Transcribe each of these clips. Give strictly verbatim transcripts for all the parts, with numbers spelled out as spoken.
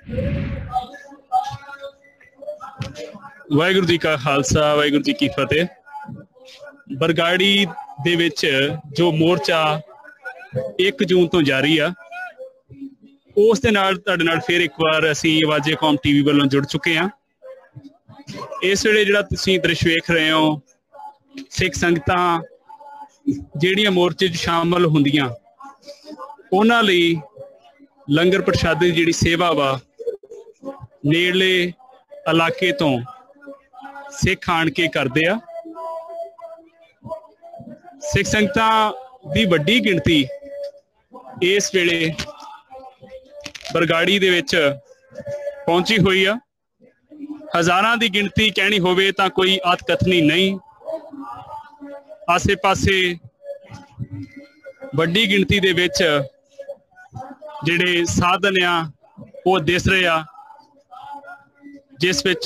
वाहिगुरू जी का खालसा वाहिगुरू जी की फतेह। बरगाड़ी दे विच जो मोर्चा एक जून तो जारी आ, उस दे नाल तुहाडे नाल फिर एक बार असीं आवाज़े कौम टीवी वालों जुड़ चुके हैं। इस वेले जिहड़ा तुसीं दृश्य वेख रहे हो, सिख संगतां जिहड़ियां मोर्चे च शामिल हुंदियां उन्हां लई लंगर प्रशादे दी जिहड़ी सेवा वा नेड़ले इलाके तो सिख आण के करदे आ। सिख संगतां दी वड्डी गिणती इस वेले बरगाड़ी दे विच पहुंची हुई आ। हज़ारां दी गिणती कहनी होवे तां कोई अतकथनी नहीं। आसे पासे वड्डी गिणती दे विच जिहड़े साधन आ वो दिस रहे आ, जिस विच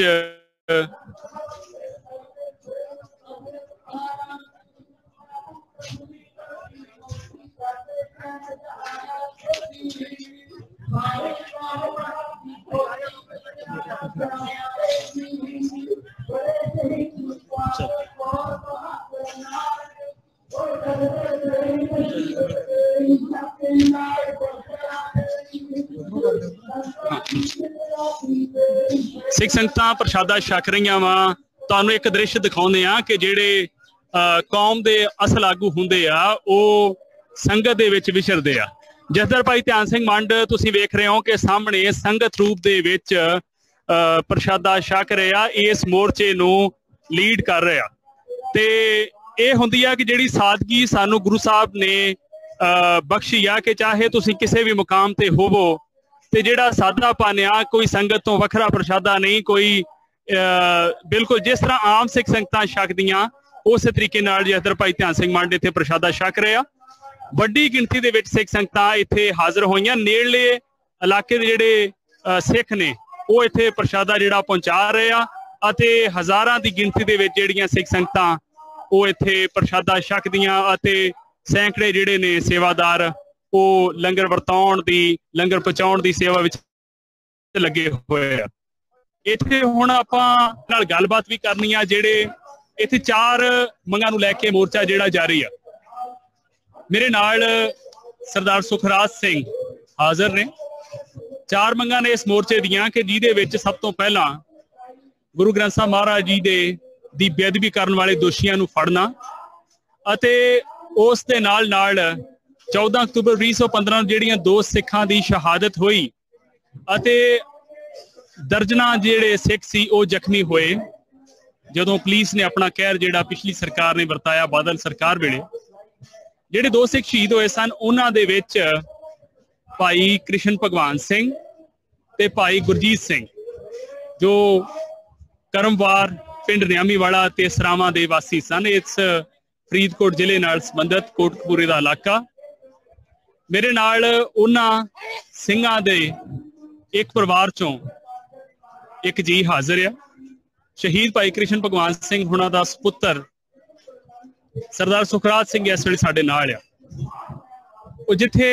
सिख संगतां प्रशादा छक रहीआं वा। तुहानूं एक दृश्य दिखाउंदे आ कि जिहड़े कौम दे असल आगू हुंदे आ वो संगत दे विच विचरदे आ। जथेदार भाई ध्यान सिंह मंड तुसीं वेख रहे हो कि सामने संगत रूप दे विच प्रशादा छक रहे आ, इस मोर्चे नूं लीड कर रहे आ। ते ਇਹ ਹੁੰਦੀ ਆ कि जिहड़ी सादगी सानू गुरु साहब ने बख्शी आ कि चाहे तुसीं किसी भी मुकाम ते होवो ते जिहड़ा सादापन आ, कोई संगत तो वखरा प्रशादा नहीं, कोई बिल्कुल जिस तरह आम सिख संगतां छकदियां उस तरीके नाल जथेदार भाई ध्यान सिंह मंड इत्थे प्रशादा छक रहे आ। वड्डी गिणती दे विच सिख संगतां इत्थे हाज़र होईयां। नेड़ले इलाके दे जिहड़े सिख ने वो इत्थे प्रशादा जिहड़ा पहुंचा रहे आ अते हज़ारां दी गिणती दे विच जिहड़ियां सिख संगतां वो इत्थे प्रशादा छकदियां अते सैकड़े जिहड़े ने सेवादार वो लंगर वरताउण दी लंगर पहुंचाउण दी सेवा विच लगे होए आ। इत्थे हुण आपां नाल गलबात भी करनी आ। जिहड़े इत्थे चार मंगां नूं लैके मोर्चा जिहड़ा जारी आ, मेरे नाल सरदार सुखराज सिंह हाज़र ने। चार मंगां ने इस मोर्चे दियां कि जिहदे विच सब तो पहला गुरु ग्रंथ साहब महाराज जी दे दी बेअदबी करन वाले दोषियां नूं फड़ना अते उस दे नाल नाल चौदह अक्तूबर उन्नीस सौ पंद्रह जिहड़ियां दो सिखां दी शहादत हुई अते दर्जनां जिहड़े सिख सी वो जख्मी होए जदों पुलिस ने अपना कहर जिहड़ा पिछली सरकार ने वरताया बादल सरकार वेले। जिहड़े दो सिख शहीद होए सन उन्हां दे विच भाई कृष्ण भगवान सिंह ते भाई गुरजीत सिंह जो करमवार पिंड नियामीवाला ते सरावां दे वासी सन। इस फरीदकोट जिले नाल संबंधित कोटकपूरे दा इलाका। मेरे नाल उन्हां सिंघां दे एक परिवार चों एक जी हाज़र आ। शहीद भाई कृष्ण भगवान सिंह हुणां दा सुपुत्र सरदार सुखराज सिंह इस वेले साडे नाल आ। ਉਹ जिथे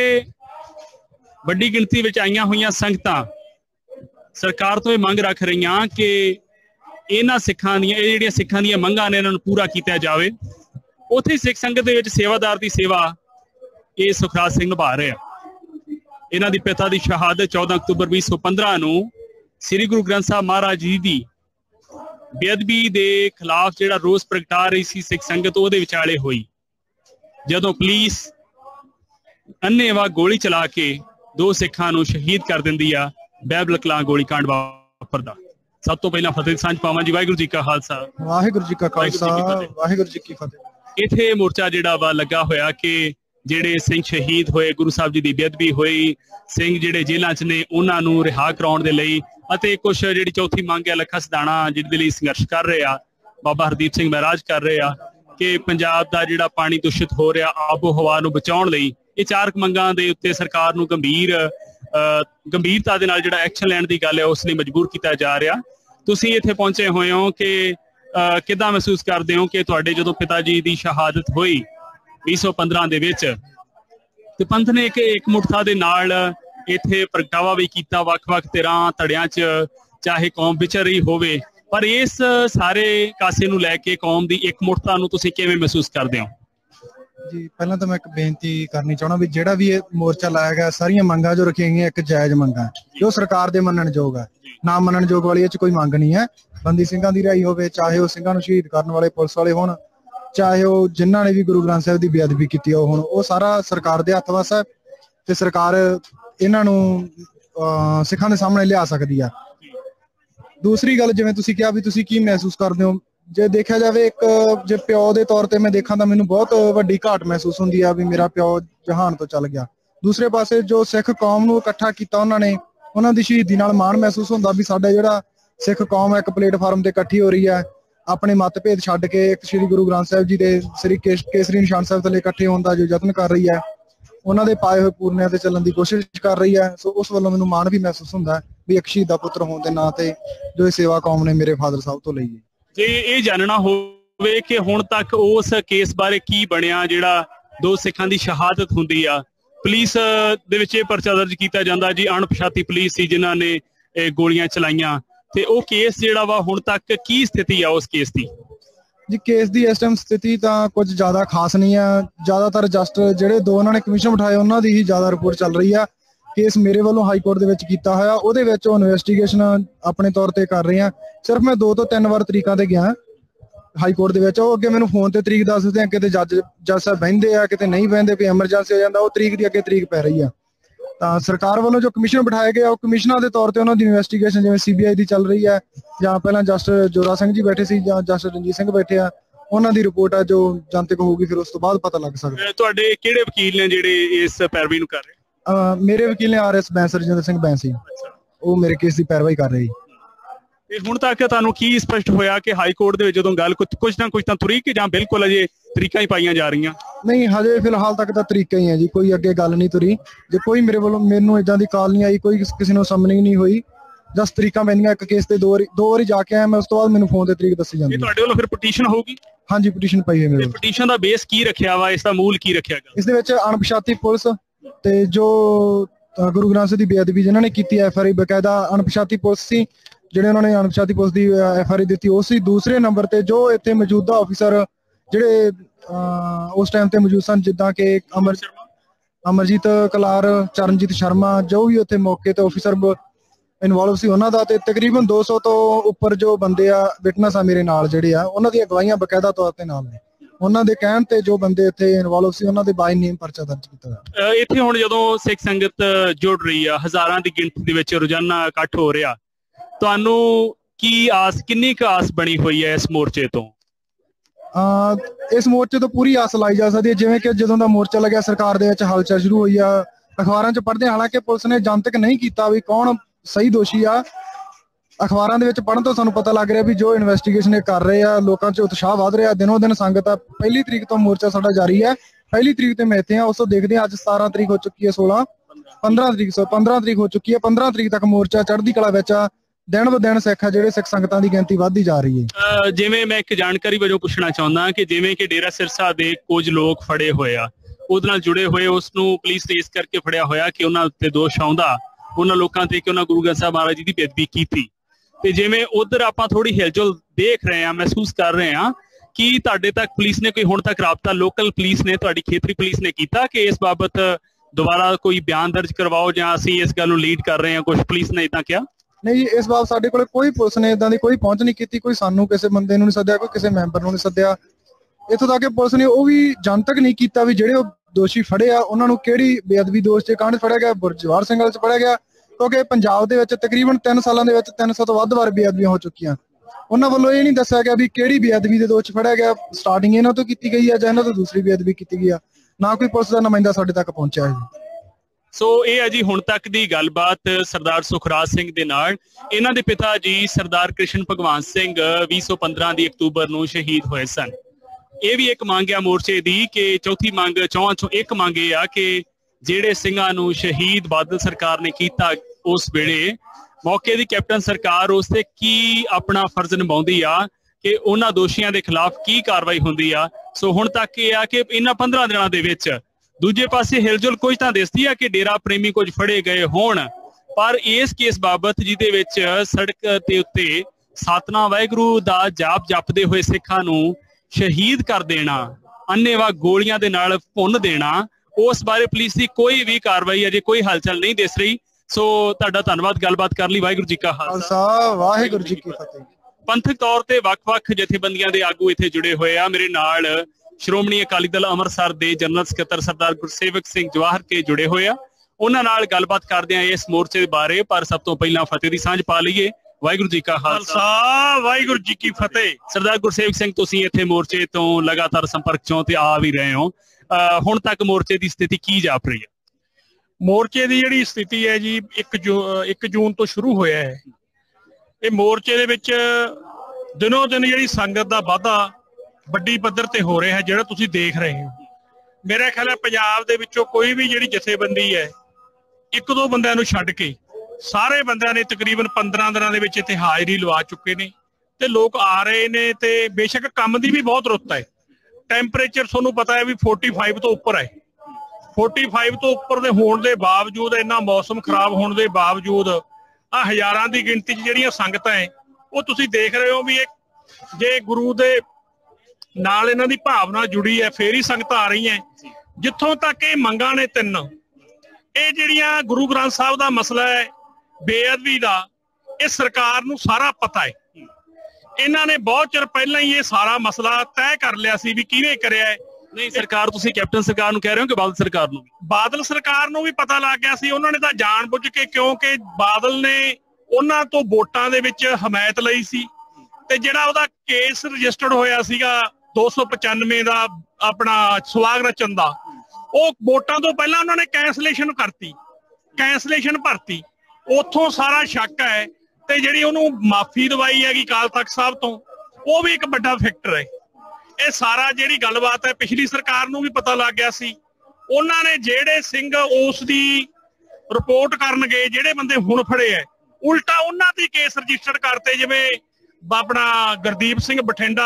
ਵੱਡੀ ਗਿਣਤੀ ਵਿੱਚ ਆਈਆਂ ਹੋਈਆਂ ਸੰਗਤਾਂ ਸਰਕਾਰ ਤੋਂ ਇਹ ਮੰਗ ਰੱਖ ਰਹੀਆਂ ਕਿ ਇਹਨਾਂ ਸਿੱਖਾਂ ਦੀਆਂ ਇਹ ਜਿਹੜੀਆਂ ਸਿੱਖਾਂ ਦੀਆਂ ਮੰਗਾਂ ਨੇ ਇਹਨਾਂ ਨੂੰ ਪੂਰਾ ਕੀਤਾ ਜਾਵੇ। ਉੱਥੇ ਸਿੱਖ ਸੰਗਤ ਦੇ ਵਿੱਚ ਸੇਵਾਦਾਰ ਦੀ ਸੇਵਾ ਇਹ ਸੁਖਰਾਜ ਸਿੰਘ ਨਿਭਾ ਰਹੇ ਆ। ਇਹਨਾਂ ਦੀ ਪਿਤਾ ਦੀ ਸ਼ਹਾਦਤ ਚੌਦਾਂ ਅਕਤੂਬਰ ਵੀਹ ਸੌ ਪੰਦਰਾਂ ਨੂੰ ਸ੍ਰੀ ਗੁਰੂ ਗ੍ਰੰਥ ਸਾਹਿਬ ਮਹਾਰਾਜ ਜੀ ਦੀ ਬੇਅਦਬੀ ਦੇ ਖਿਲਾਫ ਜਿਹੜਾ ਰੋਸ ਪ੍ਰਗਟਾ ਰਹੀ ਸੀ ਸਿੱਖ ਸੰਗਤ ਉਹਦੇ ਵਿਚਾਲੇ ਹੋਈ ਜਦੋਂ ਪੁਲਿਸ ਅੰਨ੍ਹੇਵਾਹ ਗੋਲੀ ਚਲਾ ਕੇ ਦੋ ਸਿੱਖਾਂ ਨੂੰ ਸ਼ਹੀਦ ਕਰ ਦਿੰਦੀ ਆ। ਬਹਿਬਲ ਕਲਾਂ ਗੋਲੀकांड ਵਾਪਰਦਾ। ਸਭ ਤੋਂ ਪਹਿਲਾਂ ਫਤਿਹ ਸਾਂਝ ਪਾਵਾਂ ਜੀ। ਵਾਹਿਗੁਰੂ ਜੀ ਕਾ ਖਾਲਸਾ ਵਾਹਿਗੁਰੂ ਜੀ ਕਾ ਖਾਲਸਾ ਵਾਹਿਗੁਰੂ ਜੀ ਕੀ ਫਤਿਹ। ਇੱਥੇ ਮੋਰਚਾ ਜਿਹੜਾ ਵਾ ਲੱਗਾ ਹੋਇਆ ਕਿ ਜਿਹੜੇ ਸਿੰਘ ਸ਼ਹੀਦ ਹੋਏ ਗੁਰੂ ਸਾਹਿਬ ਜੀ ਦੀ ਬੇਅਦਬੀ ਹੋਈ ਸਿੰਘ ਜਿਹੜੇ ਜੇਲ੍ਹਾਂ 'ਚ ਨੇ ਉਹਨਾਂ ਨੂੰ ਰਿਹਾ ਕਰਾਉਣ ਦੇ ਲਈ ਅਤੇ ਕੁਛ ਜਿਹੜੀ ਚੌਥੀ ਮੰਗ ਹੈ ਲੱਖਾ ਸਦਾਣਾ ਜਿਹਦੇ ਲਈ ਸੰਘਰਸ਼ ਕਰ ਰਹੇ ਆ ਬਾਬਾ ਹਰਦੀਪ ਸਿੰਘ ਮਹਾਰਾਜ ਕਰ ਰਹੇ ਆ ਕਿ ਪੰਜਾਬ ਦਾ ਜਿਹੜਾ ਪਾਣੀ ਦੂਸ਼ਿਤ ਹੋ ਰਿਹਾ ਆਬੋ ਹਵਾ ਨੂੰ ਬਚਾਉਣ ਲਈ ਇਹ ਚਾਰ ਮੰਗਾਂ ਦੇ ਉੱਤੇ ਸਰਕਾਰ ਨੂੰ ਗੰਭੀਰ ਗੰਭੀਰਤਾ ਦੇ ਨਾਲ ਜਿਹੜਾ ਐਕਸ਼ਨ ਲੈਣ ਦੀ ਗੱਲ ਹੈ ਉਸ ਲਈ ਮਜਬੂਰ ਕੀਤਾ ਜਾ ਰਿਹਾ। ਤੁਸੀਂ ਇੱਥੇ ਪਹੁੰਚੇ ਹੋਏ ਹੋ ਕਿ ਕਿੱਦਾਂ ਮਹਿਸੂਸ ਕਰਦੇ ਹੋ ਕਿ ਤੁਹਾਡੇ ਜਦੋਂ ਪਿਤਾ ਜੀ ਦੀ ਸ਼ਹਾਦਤ ਹੋਈ ਵੀਹ ਸੌ ਪੰਦਰਾਂ ਦੇ ਵਿੱਚ ਤੇ ਪੰਥ ਨੇ ਇੱਕ ਇੱਕ ਮੁਠਤਾ ਦੇ ਨਾਲ ਇੱਥੇ ਪ੍ਰਗਟਾਵਾ ਵੀ ਕੀਤਾ ਵੱਖ-ਵੱਖ ਧਿਰਾਂ ਧੜਿਆਂ 'ਚ, ਚਾਹੇ ਕੌਮ ਵਿਚਰ ਰਹੀ ਹੋਵੇ, ਪਰ ਇਸ ਸਾਰੇ ਕਾਸੇ ਨੂੰ ਲੈ ਕੇ ਕੌਮ ਦੀ ਇਕਮੁੱਠਤਾ ਨੂੰ ਤੁਸੀਂ ਕਿਵੇਂ ਮਹਿਸੂਸ ਕਰਦੇ ਹੋ? ਜੀ ਪਹਿਲਾਂ ਤਾਂ ਮੈਂ ਇੱਕ ਬੇਨਤੀ ਕਰਨੀ ਚਾਹੁੰਦਾ ਵੀ ਜਿਹੜਾ ਵੀ ਇਹ ਮੋਰਚਾ ਲਾਇਆ ਗਿਆ, ਸਾਰੀਆਂ ਮੰਗਾਂ ਜੋ ਰੱਖੀਆਂ ਗਈਆਂ ਇੱਕ ਜਾਇਜ਼ ਮੰਗਾਂ ਜੋ ਸਰਕਾਰ ਦੇ ਮੰਨਣਯੋਗ ਹੈ। ਨਾ ਮੰਨਣਯੋਗ ਵਾਲੀ ਇਹ 'ਚ ਕੋਈ ਮੰਗ ਨਹੀਂ ਹੈ। ਬੰਦੀ ਸਿੰਘਾਂ ਦੀ ਰਿਹਾਈ ਹੋਵੇ, ਚਾਹੇ ਉਹ ਸਿੰਘਾਂ ਨੂੰ ਸ਼ਹੀਦ ਕਰਨ ਵਾਲੇ ਪੁਲਿਸ ਵਾਲੇ ਹੋਣ, ਚਾਹੇ ਉਹ ਜਿਨ੍ਹਾਂ ਨੇ ਵੀ ਗੁਰੂ ਗ੍ਰੰਥ ਸਾਹਿਬ ਦੀ ਬੇਅਦਬੀ ਕੀਤੀ ਉਹ ਹੁਣ, ਉਹ ਸਾਰਾ ਸਰਕਾਰ ਦੇ ਹੱਥ ਵਸ ਹੈ ਤੇ ਸਰਕਾਰ ਇਹਨਾਂ ਨੂੰ ਅਹ ਸਿੱਖਾਂ ਦੇ ਸਾਹਮਣੇ ਲਿਆ ਸਕਦੀ ਆ। ਦੂਸਰੀ ਗੱਲ, ਜਿਵੇਂ ਤੁਸੀਂ ਕਿਹਾ ਵੀ ਤੁਸੀਂ ਕੀ ਮਹਿਸੂਸ ਕਰਦੇ ਹੋ, ਜੇ ਦੇਖਿਆ ਜਾਵੇ ਇੱਕ ਜੇ ਪਿਓ ਦੇ ਤੌਰ ਤੇ ਮੈਂ ਦੇਖਾਂ ਤਾਂ ਮੈਨੂੰ ਬਹੁਤ ਵੱਡੀ ਘਾਟ ਮਹਿਸੂਸ ਹੁੰਦੀ ਆ ਵੀ ਮੇਰਾ ਪਿਓ ਜਹਾਨ ਤੋਂ ਚੱਲ ਗਿਆ। ਦੂਸਰੇ ਪਾਸੇ ਜੋ ਸਿੱਖ ਕੌਮ ਨੂੰ ਇਕੱਠਾ ਕੀਤਾ ਉਹਨਾਂ ਨੇ, ਉਹਨਾਂ ਦੀ ਸ਼ਹੀਦੀ ਨਾਲ ਮਾਣ ਮਹਿਸੂਸ ਹੁੰਦਾ ਵੀ ਸਾਡਾ ਜਿਹੜਾ ਸਿੱਖ ਕੌਮ ਹੈ ਇੱਕ ਪਲੇਟਫਾਰਮ ਤੇ ਇਕੱਠੀ ਹੋ ਰਹੀ ਹੈ, ਆਪਣੇ ਮਤਭੇਦ ਛੱਡ ਕੇ ਇੱਕ ਸ੍ਰੀ ਗੁਰੂ ਗ੍ਰੰਥ ਸਾਹਿਬ ਜੀ ਦੇ ਸ੍ਰੀ ਕੇਸਰੀ ਨਿਸ਼ਾਨ ਸਾਹਿਬ ਥੱਲੇ ਇਕੱਠੇ ਹੋਣ ਦਾ ਜੋ ਯਤਨ ਕਰ ਰਹੀ ਹੈ, ਉਹਨਾਂ ਦੇ ਪਾਏ ਹੋਏ ਪੂਰਨਿਆਂ ਤੇ ਚੱਲਣ ਦੀ ਕੋਸ਼ਿਸ਼ ਕਰ ਰਹੀ ਹੈ। ਸੋ ਉਸ ਵੱਲੋਂ ਮੈਨੂੰ ਮਾਣ ਵੀ ਮਹਿਸੂਸ ਹੁੰਦਾ ਹੈ ਵੀ ਇੱਕ ਸ਼ਹੀਦਾ ਪੁੱਤਰ ਹੋਣ ਦੇ ਨਾਂ ਤੇ ਜੋ ਇਹ ਸੇਵਾ ਕੌਮ ਨੇ ਮੇਰੇ ਫਾਦਰ ਸਾਹਿਬ ਤੋਂ ਲਈ ਹੈ। ਜੇ ਇਹ ਜਾਣਨਾ ਹੋਵੇ ਕਿ ਹੁਣ ਤੱਕ ਉਸ ਕੇਸ ਬਾਰੇ ਕੀ ਬਣਿਆ ਜਿਹੜਾ ਦੋ ਸਿੱਖਾਂ ਦੀ ਸ਼ਹਾਦਤ ਹੁੰਦੀ ਆ, ਪੁਲਿਸ ਦੇ ਵਿੱਚ ਇਹ ਪਰਚਾ ਦਰਜ ਕੀਤਾ ਜਾਂਦਾ ਜੀ, ਅਣਪਛਾਤੀ ਪੁਲਿਸ ਸੀ ਜਿਨ੍ਹਾਂ ਨੇ ਇਹ ਗੋਲੀਆਂ ਚਲਾਈਆਂ, ਤੇ ਉਹ ਕੇਸ ਜਿਹੜਾ ਵਾ ਹੁਣ ਤੱਕ ਕੀ ਸਥਿਤੀ ਆ ਉਸ ਕੇਸ ਦੀ? ਜੀ ਕੇਸ ਦੀ ਇਸ ਟਾਈਮ ਸਥਿਤੀ ਤਾਂ ਕੁਝ ਜ਼ਿਆਦਾ ਖਾਸ ਨਹੀਂ ਆ। ਜ਼ਿਆਦਾਤਰ ਜਸਟ ਜਿਹੜੇ ਦੋ ਉਹਨਾਂ ਨੇ ਕਮਿਸ਼ਨ ਬਿਠਾਏ ਉਹਨਾਂ ਦੀ ਹੀ ਜ਼ਿਆਦਾ ਰਿਪੋਰਟ ਚੱਲ ਰਹੀ ਆ। ਕੇਸ ਮੇਰੇ ਵੱਲੋਂ ਹਾਈ ਕੋਰਟ ਦੇ ਵਿੱਚ ਕੀਤਾ ਹੋਇਆ, ਉਹਦੇ ਵਿੱਚ ਉਹ ਇਨਵੈਸਟੀਗੇਸ਼ਨ ਆਪਣੇ ਤੌਰ ਤੇ ਕਰ ਰਹੇ ਆ। ਸਿਰਫ ਮੈਂ ਦੋ ਤੋਂ ਤਿੰਨ ਵਾਰ ਤਰੀਕਾਂ ਤੇ ਗਿਆ ਹਾਈ ਕੋਰਟ ਦੇ ਵਿੱਚ, ਉਹ ਅੱਗੇ ਮੈਨੂੰ ਫੋਨ ਤੇ ਤਰੀਕ ਦੱਸ ਦਿੰਦੇ ਆ, ਕਿਤੇ ਜੱਜ ਜੱਜ ਸਾਹਿਬ ਬਹਿੰਦੇ ਆ, ਕਿਤੇ ਨਹੀਂ ਬਹਿੰਦੇ, ਕੋਈ ਐਮਰਜੈਂਸੀ ਹੋ ਜਾਂਦਾ, ਉਹ ਤਰੀਕ ਦੀ ਅੱਗੇ ਤਰੀਕ ਪੈ ਰਹੀ ਆ। ਤਾਂ ਸਰਕਾਰ ਵੱਲੋਂ ਜੋ ਕਮਿਸ਼ਨ ਬਿਠਾਏ ਗਏ ਆ ਉਹ ਕਮਿਸ਼ਨਰ ਦੇ ਤੌਰ ਤੇ ਉਹਨਾਂ ਦੀ ਇਨਵੈਸਟੀਗੇਸ਼ਨ ਜਿਵੇਂ ਸੀਬੀਆਈ ਦੀ ਚੱਲ ਰਹੀ ਹੈ, ਜਾਂ ਪਹਿਲਾਂ ਜਸਟਿਸ ਜੋਰਾ ਸਿੰਘ ਜੀ ਬੈਠੇ ਸੀ ਜਾਂ ਜਸਟਿਸ ਰਣਜੀਤ ਸਿੰਘ ਬੈਠੇ ਆ, ਉਹਨਾਂ ਦੀ ਰਿਪੋਰਟ ਆ ਜੋ ਜਨਤਕ ਹੋਊਗੀ, ਫਿਰ ਉਸ ਤੋਂ ਬਾਅਦ ਪਤਾ ਲੱਗ ਸਕਦਾ। ਤੁਹਾਡੇ ਕਿਹੜੇ ਵਕੀਲ ਨੇ ਜਿਹੜੇ ਇਸ ਪੈਰਵੀ ਨੂੰ ਕਰ ਰਹੇ? ਮੇਰੇ ਵਕੀਲ ਨੇ ਆਰ ਐਸ ਬੈਂਸ ਰਜਿੰਦਰ ਸਿੰਘ ਬੈਂਸੀ, ਉਹ ਮੇਰੇ ਕੇਸ ਦੀ ਪੈਰਵਾਈ ਕਰ ਰਹੀ। ਤੇ ਹੁਣ ਤੱਕ ਤੁਹਾਨੂੰ ਕੀ ਸਪਸ਼ਟ ਹੋਇਆ ਕਿ ਹਾਈ ਕੋਰਟ ਦੇ ਵਿੱਚ ਜਦੋਂ ਗੱਲ ਕੁਝ ਕੁਝ ਨਾ ਕੁਝ ਤਾਂ ਤੁਰੀ ਕਿ ਜਾਂ ਬਿਲਕੁਲ ਅਜੇ ਤਰੀਕਾਂ ਹੀ ਪਾਈਆਂ ਜਾ ਰਹੀਆਂ? ਨਹੀਂ, ਹਜੇ ਫਿਲਹਾਲ ਤੱਕ ਤਾਂ ਤਰੀਕਾ ਹੀ ਹੈ ਜੀ, ਕੋਈ ਅੱਗੇ ਗੱਲ ਨਹੀਂ ਤੁਰੀ। ਜੇ ਕੋਈ ਮੇਰੇ ਵੱਲੋਂ ਮੈਨੂੰ ਏਦਾਂ ਦੀ ਕਾਲ ਨਹੀਂ ਆਈ, ਕੋਈ ਕਿਸੇ ਨੂੰ ਸਮਨਿੰਗ ਨਹੀਂ ਹੋਈ, ਜਸ ਤਰੀਕਾਂ ਪੈਂਦੀਆਂ। ਇੱਕ ਕੇਸ ਤੇ ਦੋ ਵਾਰੀ ਦੋ ਵਾਰੀ ਜਾ ਕੇ ਆਇਆ ਮੈਂ, ਉਸ ਤੋਂ ਬਾਅਦ ਮੈਨੂੰ ਫੋਨ ਤੇ ਤਰੀਕ ਦੱਸੀ ਜਾਂਦੀ। ਤੁਹਾਡੇ ਵੱਲੋਂ ਫਿਰ ਪਟੀਸ਼ਨ ਹੋਊਗੀ? ਹਾਂਜੀ, ਪਟੀਸ਼ਨ ਪਾਈ ਹੈ ਮੇਰੇ ਵੱਲੋਂ। ਪਟੀਸ਼ਨ ਦਾ ਬੇਸ ਕੀ ਰੱਖਿਆ ਵਾ, ਇਸ ਦਾ ਮੂਲ ਕੀ ਰੱਖਿਆ ਗਿਆ? ਇਸ ਦੇ ਵਿੱਚ ਅਣਪਛਾਤੀ ਪੁਲਿਸ ਤੇ ਜੋ ਗੁਰੂ ਗ੍ਰੰਥ ਸਾਹਿਬ ਦੀ ਬੇਅਦਬੀ ਜਿਨ੍ਹਾਂ ਨੇ ਕੀਤੀ ਐਫ ਆਰ ਆਈ, ਬਕਾਇਦਾ ਅਣਪਛਾਤੀ ਪੁਲਿਸ ਸੀ ਜਿਹੜੇ ਉਹਨਾਂ ਨੇ ਅਣਪਛਾਤੀ ਪੁਲਿਸ ਦੀ ਐਫ ਆਰ ਆਈ ਦਿੱਤੀ, ਉਹ ਸੀ। ਦੂਸਰੇ ਨੰਬਰ ਤੇ ਜੋ ਇੱਥੇ ਮੌਜੂਦਾ ਆਫਿਸਰ ਜਿਹੜੇ ਉਸ ਟਾਈਮ ਤੇ ਮੌਜੂਦ ਸਨ, ਜਿੱਦਾਂ ਕਿ ਅਮਰ ਅਮਰਜੀਤ ਕਲਾਰ, ਚਰਨਜੀਤ ਸ਼ਰਮਾ, ਜੋ ਵੀ ਉੱਥੇ ਮੌਕੇ ਤੇ ਆਫਿਸਰ ਇਨਵੋਲਵ ਸੀ ਉਹਨਾਂ ਦਾ, ਤੇ ਤਕਰੀਬਨ ਦੋ ਸੌ ਤੋਂ ਉੱਪਰ ਜੋ ਬੰਦੇ ਆ ਵਿਟਨੈਸ ਆ ਮੇਰੇ ਨਾਲ ਜਿਹੜੇ ਆ, ਉਹਨਾਂ ਦੀਆਂ ਗਵਾਹੀਆਂ ਬਕਾਇਦਾ ਤੌਰ ਤੇ ਨਾਲ ਨੇ। ਉਹਨਾਂ ਦੇ ਕਹਿਣ ਤੇ ਜੋ ਬੰਦੇ ਇੱਥੇ ਇਨਵੋਲਵ ਸੀ ਉਹਨਾਂ ਦੇ ਬਾਈ ਨੇਮ ਪਰਚਾ ਦਰਜ ਕੀਤਾ ਗਿਆ। ਇੱਥੇ ਹੁਣ ਜਦੋਂ ਸਿੱਖ ਸੰਗਤ ਜੁੜ ਰਹੀ ਆ, ਹਜ਼ਾਰਾਂ ਦੀ ਗਿਣਤੀ ਦੇ ਵਿੱਚ ਰੋਜ਼ਾਨਾ ਇਕੱਠ ਹੋ ਰਿਹਾ, ਤੁਹਾਨੂੰ ਕੀ ਆਸ, ਕਿੰਨੀ ਕੁ ਆਸ ਬਣੀ ਹੋਈ ਹੈ ਇਸ ਮੋਰਚੇ ਤੋਂ? ਅਹ ਇਸ ਮੋਰਚੇ ਤੋਂ ਪੂਰੀ ਆਸ ਲਾਈ ਜਾ ਸਕਦੀ ਹੈ। ਜਿਵੇਂ ਕਿ ਜਦੋਂ ਦਾ ਮੋਰਚਾ ਲੱਗਿਆ ਸਰਕਾਰ ਦੇ ਵਿੱਚ ਹਲਚਲ ਸ਼ੁਰੂ ਹੋਈ ਆ, ਅਖਬਾਰਾਂ 'ਚ ਪੜ੍ਹਦੇ, ਹਾਲਾਂਕਿ ਪੁਲਿਸ ਨੇ ਜਨਤਕ ਨਹੀਂ ਕੀਤਾ ਵੀ ਕੌਣ ਸਹੀ ਦੋਸ਼ੀ ਆ। ਅਖਬਾਰਾਂ ਦੇ ਵਿੱਚ ਪੜ੍ਹਨ ਤੋਂ ਸਾਨੂੰ ਪਤਾ ਲੱਗ ਰਿਹਾ ਵੀ ਜੋ ਇਨਵੈਸਟੀਗੇਸ਼ਨ ਇਹ ਕਰ ਰਹੇ ਆ, ਲੋਕਾਂ 'ਚ ਉਤਸ਼ਾਹ ਵੱਧ ਰਿਹਾ, ਦਿਨੋਂ ਦਿਨ ਸੰਗਤ ਆ। ਪਹਿਲੀ ਤਰੀਕ ਤੋਂ ਮੋਰਚਾ ਸਾਡਾ ਜਾਰੀ ਹੈ, ਪਹਿਲੀ ਤਰੀਕ ਤੇ ਮਿਲਦੇ ਆ, ਉਸ ਤੋਂ ਦੇਖਦੇ ਆ। ਅੱਜ ਸਤਾਰਾਂ ਤਰੀਕ ਹੋ ਚੁੱਕੀ ਹੈ, ਸੋਲਾਂ ਪੰਦਰਾਂ ਤਰੀਕ ਸੋ ਪੰਦਰਾਂ ਤਰੀਕ ਹੋ ਚੁੱਕੀ ਹੈ। ਪੰਦਰਾਂ ਤਰੀਕ ਤੱਕ ਮੋਰਚਾ ਚੜ੍ਹਦੀ ਕਲਾ ਵਿੱਚ ਆ। ਦਿਨ ਬ ਦਿਨ ਸਿੱਖ ਆ ਜਿਹੜੇ ਸਿੱਖ ਸੰਗਤਾਂ ਦੀ ਗਿਣਤੀ ਵੱਧਦੀ ਜਾ ਰਹੀ ਹੈ। ਜਿਵੇਂ ਮੈਂ ਇੱਕ ਜਾਣਕਾਰੀ ਵਜੋਂ ਪੁੱਛਣਾ ਚਾਹੁੰਦਾ ਕਿ ਜਿਵੇਂ ਕਿ ਡੇਰਾ ਸਿਰਸਾ ਦੇ ਕੁਝ ਲੋਕ ਫੜੇ ਹੋਏ ਆ, ਉਹਦੇ ਨਾਲ ਜੁੜੇ ਹੋਏ, ਉਸ ਨੂੰ ਪੁਲਿਸ ਨੇ ਇਸ ਕਰਕੇ ਫੜਿਆ ਹੋਇਆ ਕਿ ਉਹਨਾਂ ਉੱਤੇ ਦੋਸ਼ ਆਉਂਦਾ ਉਹਨਾਂ ਲੋਕਾਂ ਤੇ ਕਿ ਉਹਨਾਂ ਗੁਰੂ ਗ੍ਰੰਥ ਸਾਹਿਬ ਮਹਾਰਾਜ ਜੀ ਦੀ ਬੇਅਦਬੀ ਕੀਤੀ। ਤੇ ਜਿਵੇਂ ਉਧਰ ਆਪਾਂ ਥੋੜੀ ਹਿਲਜੁਲ ਦੇਖ ਰਹੇ ਹਾਂ, ਮਹਿਸੂਸ ਕਰ ਰਹੇ ਹਾਂ, ਕਿ ਤੁਹਾਡੇ ਤੱਕ ਪੁਲਿਸ ਨੇ ਕੋਈ ਹੁਣ ਤੱਕ ਰਾਬਤਾ, ਲੋਕਲ ਪੁਲਿਸ ਨੇ, ਤੁਹਾਡੀ ਖੇਤਰੀ ਪੁਲਿਸ ਨੇ ਕੀਤਾ ਕਿ ਇਸ ਬਾਬਤ ਦੁਬਾਰਾ ਕੋਈ ਬਿਆਨ ਦਰਜ ਕਰਵਾਓ ਜਾਂ ਅਸੀਂ ਇਸ ਗੱਲ ਨੂੰ ਲੀਡ ਕਰ ਰਹੇ ਹਾਂ? ਕੁਝ ਪੁਲਿਸ ਨੇ ਇਦਾਂ ਕਿਹਾ? ਨਹੀਂ ਜੀ, ਇਸ ਬਾਬਤ ਸਾਡੇ ਕੋਲ ਕੋਈ ਪੁਲਿਸ ਨੇ ਇਦਾਂ ਦੀ ਕੋਈ ਪਹੁੰਚ ਨਹੀਂ ਕੀਤੀ। ਕੋਈ ਸਾਨੂੰ ਕਿਸੇ ਬੰਦੇ ਨੂੰ ਨਹੀਂ ਸੱਦਿਆ, ਕੋਈ ਕਿਸੇ ਮੈਂਬਰ ਨੂੰ ਨਹੀਂ ਸੱਦਿਆ। ਇੱਥੋਂ ਤੱਕ ਕਿ ਪੁਲਿਸ ਨੇ ਉਹ ਵੀ ਜਨਤਕ ਨਹੀਂ ਕੀਤਾ ਵੀ ਜਿਹੜੇ ਉਹ ਦੋਸ਼ੀ ਫੜੇ ਆ ਉਹਨਾਂ ਨੂੰ ਕਿਹੜੀ ਬੇਅਦਬੀ ਦੋਸ਼ ਤੇ ਕਾਂਡ ਫੜਿਆ ਗਿਆ, ਜਵਾਹਰ ਸਿੰਘ ਵਾਲੇ 'ਚ ਫੜਿਆ ਗਿਆ, ਕਿਉਂਕਿ ਪੰਜਾਬ ਦੇ ਵਿੱਚ ਤਕਰੀਬਨ ਤਿੰਨ ਸਾਲਾਂ ਦੇ ਵਿੱਚ ਤਿੰਨ ਸੌ ਤੋਂ ਵੱਧ ਵਾਰ ਬੇਅਦਬੀਆਂ ਹੋ ਚੁੱਕੀਆਂ। ਉਹਨਾਂ ਵੱਲੋਂ ਇਹ ਨਹੀਂ ਦੱਸਿਆ ਗਿਆ ਵੀ ਕਿਹੜੀ ਬੇਅਦਬੀ ਦੇ ਦੋਸ਼ ਫੜਿਆ ਗਿਆ। ਸਟਾਰਟਿੰਗ ਇਹਨਾਂ ਤੋਂ ਕੀਤੀ ਗਈ ਆ ਜਾਂ ਇਹਨਾਂ ਤੋਂ ਦੂਸਰੀ ਬੇਅਦਬੀ ਕੀਤੀ ਗਈ ਆ, ਨਾ ਕੋਈ ਪੁਲਿਸ ਦਾ ਨੁਮਾਇੰਦਾ ਸਾਡੇ ਤੱਕ ਪਹੁੰਚਿਆ ਹੈ। ਸੋ ਇਹ ਹੈ ਜੀ ਹੁਣ ਤੱਕ ਦੀ ਗੱਲਬਾਤ ਸਰਦਾਰ ਸੁਖਰਾਜ ਸਿੰਘ ਦੇ ਨਾਲ। ਇਹਨਾਂ ਦੇ ਪਿਤਾ ਜੀ ਸਰਦਾਰ ਕ੍ਰਿਸ਼ਨ ਭਗਵਾਨ ਸਿੰਘ ਵੀਹ ਸੌ ਪੰਦਰਾਂ ਦੀ ਅਕਤੂਬਰ ਨੂੰ ਸ਼ਹੀਦ ਹੋਏ ਸਨ। ਇਹ ਵੀ ਇੱਕ ਮੰਗ ਆ ਮੋਰਚੇ ਦੀ ਕਿ ਚੌਥੀ ਮੰਗ, ਚੌਹਾਂ ਚੋਂ ਇੱਕ ਮੰਗ ਇਹ ਆ ਕਿ ਜਿਹੜੇ ਸਿੰਘਾਂ ਨੂੰ ਸ਼ਹੀਦ ਬਾਦਲ ਸਰਕਾਰ ਨੇ ਕੀਤਾ, ਉਸ ਵੇਲੇ ਮੌਕੇ ਦੀ ਕੈਪਟਨ ਸਰਕਾਰ ਉਸ ਤੇ ਕੀ ਆਪਣਾ ਫਰਜ਼ ਨਿਭਾਉਂਦੀ ਆ ਕਿ ਉਹਨਾਂ ਦੋਸ਼ੀਆਂ ਦੇ ਖਿਲਾਫ ਕੀ ਕਾਰਵਾਈ ਹੁੰਦੀ ਆ। ਸੋ ਹੁਣ ਤੱਕ ਇਹ ਆ ਕਿ ਇਹਨਾਂ ਪੰਦਰਾਂ ਦਿਨਾਂ ਦੇ ਵਿੱਚ ਦੂਜੇ ਪਾਸੇ ਹਿਲਜੁਲ ਕੁਝ ਤਾਂ ਦਿਸਦੀ ਆ ਕਿ ਡੇਰਾ ਪ੍ਰੇਮੀ ਕੁਝ ਫੜੇ ਗਏ ਹੋਣ, ਪਰ ਇਸ ਕੇਸ ਬਾਬਤ ਜਿਹਦੇ ਵਿੱਚ ਸੜਕ ਦੇ ਉੱਤੇ ਸਤਨਾਮ ਵਾਹਿਗੁਰੂ ਦਾ ਜਾਪ ਜਪਦੇ ਹੋਏ ਸਿੱਖਾਂ ਨੂੰ ਸ਼ਹੀਦ ਕਰ ਦੇਣਾ, ਅੰਨ੍ਹੇਵਾਹ ਗੋਲੀਆਂ ਦੇ ਨਾਲ ਭੁੰਨ ਦੇਣਾ, ਉਸ ਬਾਰੇ ਪੁਲਿਸ ਦੀ ਕੋਈ ਵੀ ਕਾਰਵਾਈ ਅਜੇ ਕੋਈ ਹਲਚਲ ਨਹੀਂ ਦਿਸ ਰਹੀ। ਸੋ ਤੁਹਾਡਾ ਧੰਨਵਾਦ ਗੱਲਬਾਤ ਕਰ ਲਈ। ਵਾਹਿਗੁਰੂ ਜੀ ਕਾ ਖਾਲਸਾ, ਵਾਹਿਗੁਰੂ ਜੀ ਕੀ ਫਤਿਹ। ਪੰਥਕ ਤੌਰ ਤੇ ਵੱਖ-ਵੱਖ ਜਥੇਬੰਦੀਆਂ ਦੇ ਆਗੂ ਇੱਥੇ ਜੁੜੇ ਹੋਏ ਆ। ਮੇਰੇ ਨਾਲ ਸ਼੍ਰੋਮਣੀ ਅਕਾਲੀ ਦਲ ਅੰਮ੍ਰਿਤਸਰ ਦੇ ਜਨਰਲ ਸਕੱਤਰ ਸਰਦਾਰ ਗੁਰਸੇਵਕ ਸਿੰਘ ਜਵਾਹਰ ਕੇ ਜੁੜੇ ਹੋਏ ਆ। ਉਹਨਾਂ ਨਾਲ ਗੱਲਬਾਤ ਕਰਦੇ ਆ ਇਸ ਮੋਰਚੇ ਬਾਰੇ, ਪਰ ਸਭ ਤੋਂ ਪਹਿਲਾਂ ਫਤਿਹ ਦੀ ਸਾਂਝ ਪਾ ਲਈਏ। ਵਾਹਿਗੁਰੂ ਜੀ ਕਾ ਖਾਲਸਾ, ਵਾਹਿਗੁਰੂ ਜੀ ਕੀ ਫਤਿਹ। ਸਰਦਾਰ ਗੁਰਸੇਵਕ ਸਿੰਘ, ਤੁਸੀਂ ਇੱਥੇ ਮੋਰਚੇ ਤੋਂ ਲਗਾਤਾਰ ਸੰਪਰਕ ਚੋਂ ਤੇ ਆ ਵੀ ਰਹੇ ਹੋ, ਹੁਣ ਤੱਕ ਮੋਰਚੇ ਦੀ ਸਥਿਤੀ ਕੀ ਜਾਪ ਰਹੀ ਹੈ? ਮੋਰਚੇ ਦੀ ਜਿਹੜੀ ਸਥਿਤੀ ਹੈ ਜੀ, ਇੱਕ ਜੂ ਇੱਕ ਜੂਨ ਤੋਂ ਸ਼ੁਰੂ ਹੋਇਆ ਹੈ। ਇਹ ਮੋਰਚੇ ਦੇ ਵਿੱਚ ਦਿਨੋਂ ਦਿਨ ਜਿਹੜੀ ਸੰਗਤ ਦਾ ਵਾਧਾ ਵੱਡੀ ਪੱਧਰ ਤੇ ਹੋ ਰਿਹਾ ਹੈ, ਜਿਹੜਾ ਤੁਸੀਂ ਦੇਖ ਰਹੇ ਹੋ। ਮੇਰਾ ਖਿਆਲ ਹੈ ਪੰਜਾਬ ਦੇ ਵਿੱਚੋਂ ਕੋਈ ਵੀ ਜਿਹੜੀ ਜਥੇਬੰਦੀ ਹੈ, ਇੱਕ ਦੋ ਬੰਦਿਆਂ ਨੂੰ ਛੱਡ ਕੇ ਸਾਰੇ ਬੰਦਿਆਂ ਨੇ ਤਕਰੀਬਨ ਪੰਦਰਾਂ ਦਿਨਾਂ ਦੇ ਵਿੱਚ ਇੱਥੇ ਹਾਜ਼ਰੀ ਲਵਾ ਚੁੱਕੇ ਨੇ ਤੇ ਲੋਕ ਆ ਰਹੇ ਨੇ। ਤੇ ਬੇਸ਼ੱਕ ਕੰਮ ਦੀ ਵੀ ਬਹੁਤ ਰੁੱਤ ਹੈ। ਟੈਂਪਰੇਚਰ ਤੁਹਾਨੂੰ ਪਤਾ ਹੈ ਵੀ ਪੈਂਤਾਲੀ ਤੋਂ ਉੱਪਰ ਹੈ। ਪੈਂਤਾਲੀ ਤੋਂ ਉੱਪਰ ਦੇ ਹੋਣ ਦੇ ਬਾਵਜੂਦ, ਇੰਨਾ ਮੌਸਮ ਖਰਾਬ ਹੋਣ ਦੇ ਬਾਵਜੂਦ, ਆ ਹਜ਼ਾਰਾਂ ਦੀ ਗਿਣਤੀ 'ਚ ਜਿਹੜੀਆਂ ਸੰਗਤਾਂ ਹੈ ਉਹ ਤੁਸੀਂ ਦੇਖ ਰਹੇ ਹੋ ਵੀ ਇਹ ਜੇ ਗੁਰੂ ਦੇ ਨਾਲ ਇਹਨਾਂ ਦੀ ਭਾਵਨਾ ਜੁੜੀ ਹੈ ਫੇਰ ਹੀ ਸੰਗਤਾਂ ਆ ਰਹੀਆਂ। ਜਿੱਥੋਂ ਤੱਕ ਇਹ ਮੰਗਾਂ ਨੇ ਤਿੰਨ, ਇਹ ਜਿਹੜੀਆਂ ਗੁਰੂ ਗ੍ਰੰਥ ਸਾਹਿਬ ਦਾ ਮਸਲਾ ਹੈ ਬੇਅਦਬੀ ਦਾ, ਇਹ ਸਰਕਾਰ ਨੂੰ ਸਾਰਾ ਪਤਾ ਹੈ। ਇਹਨਾਂ ਨੇ ਬਹੁਤ ਚਿਰ ਪਹਿਲਾਂ ਹੀ ਇਹ ਸਾਰਾ ਮਸਲਾ ਤੈਅ ਕਰ ਲਿਆ ਸੀ ਵੀ ਕਿਹਨੇ ਕਰਿਆ ਹੈ। ਨਹੀਂ, ਸਰਕਾਰ ਤੁਸੀਂ ਕੈਪਟਨ ਸਰਕਾਰ ਨੂੰ ਕਹਿ ਰਹੇ ਹੋ ਕਿ ਬਾਦਲ ਸਰਕਾਰ ਨੂੰ? ਬਾਦਲ ਸਰਕਾਰ ਨੂੰ ਵੀ ਪਤਾ ਲੱਗ ਗਿਆ ਸੀ। ਉਹਨਾਂ ਨੇ ਤਾਂ ਜਾਣ ਬੁੱਝ ਕੇ, ਕਿਉਂਕਿ ਬਾਦਲ ਨੇ ਉਹਨਾਂ ਤੋਂ ਵੋਟਾਂ ਦੇ ਵਿੱਚ ਹਮਾਇਤ ਲਈ ਸੀ ਤੇ ਜਿਹੜਾ ਉਹਦਾ ਕੇਸ ਰਜਿਸਟਰਡ ਹੋਇਆ ਸੀਗਾ ਦੋ ਸੌ ਪਚਾਨਵੇਂ ਦਾ ਆਪਣਾ ਸੁਆਗ ਰਚਨ ਦਾ, ਉਹ ਵੋਟਾਂ ਤੋਂ ਪਹਿਲਾਂ ਉਹਨਾਂ ਨੇ ਕੈਂਸਲੇਸ਼ਨ ਕਰਤੀ, ਕੈਂਸਲੇਸ਼ਨ ਭਰਤੀ। ਉੱਥੋਂ ਸਾਰਾ ਸ਼ੱਕ ਹੈ ਤੇ ਜਿਹੜੀ ਉਹਨੂੰ ਮਾਫੀ ਦਵਾਈ ਹੈਗੀ ਅਕਾਲ ਤਖਤ ਸਾਹਿਬ ਤੋਂ, ਉਹ ਵੀ ਇੱਕ ਵੱਡਾ ਫੈਕਟਰ ਹੈ। ਇਹ ਸਾਰਾ ਜਿਹੜੀ ਗੱਲਬਾਤ ਹੈ ਪਿਛਲੀ ਸਰਕਾਰ ਨੂੰ ਵੀ ਪਤਾ ਲੱਗ ਗਿਆ ਸੀ। ਉਹਨਾਂ ਨੇ ਜਿਹੜੇ ਸਿੰਘ ਉਸ ਦੀ ਰਿਪੋਰਟ ਕਰਨਗੇ, ਜਿਹੜੇ ਬੰਦੇ ਹੁਣ ਫੜੇ ਹੈ, ਉਲਟਾ ਉਹਨਾਂ ਦੀ ਕੇਸ ਰਜਿਸਟਰਡ ਕਰਤੇ, ਜਿਵੇਂ ਆਪਣਾ ਗੁਰਦੀਪ ਸਿੰਘ ਬਠਿੰਡਾ,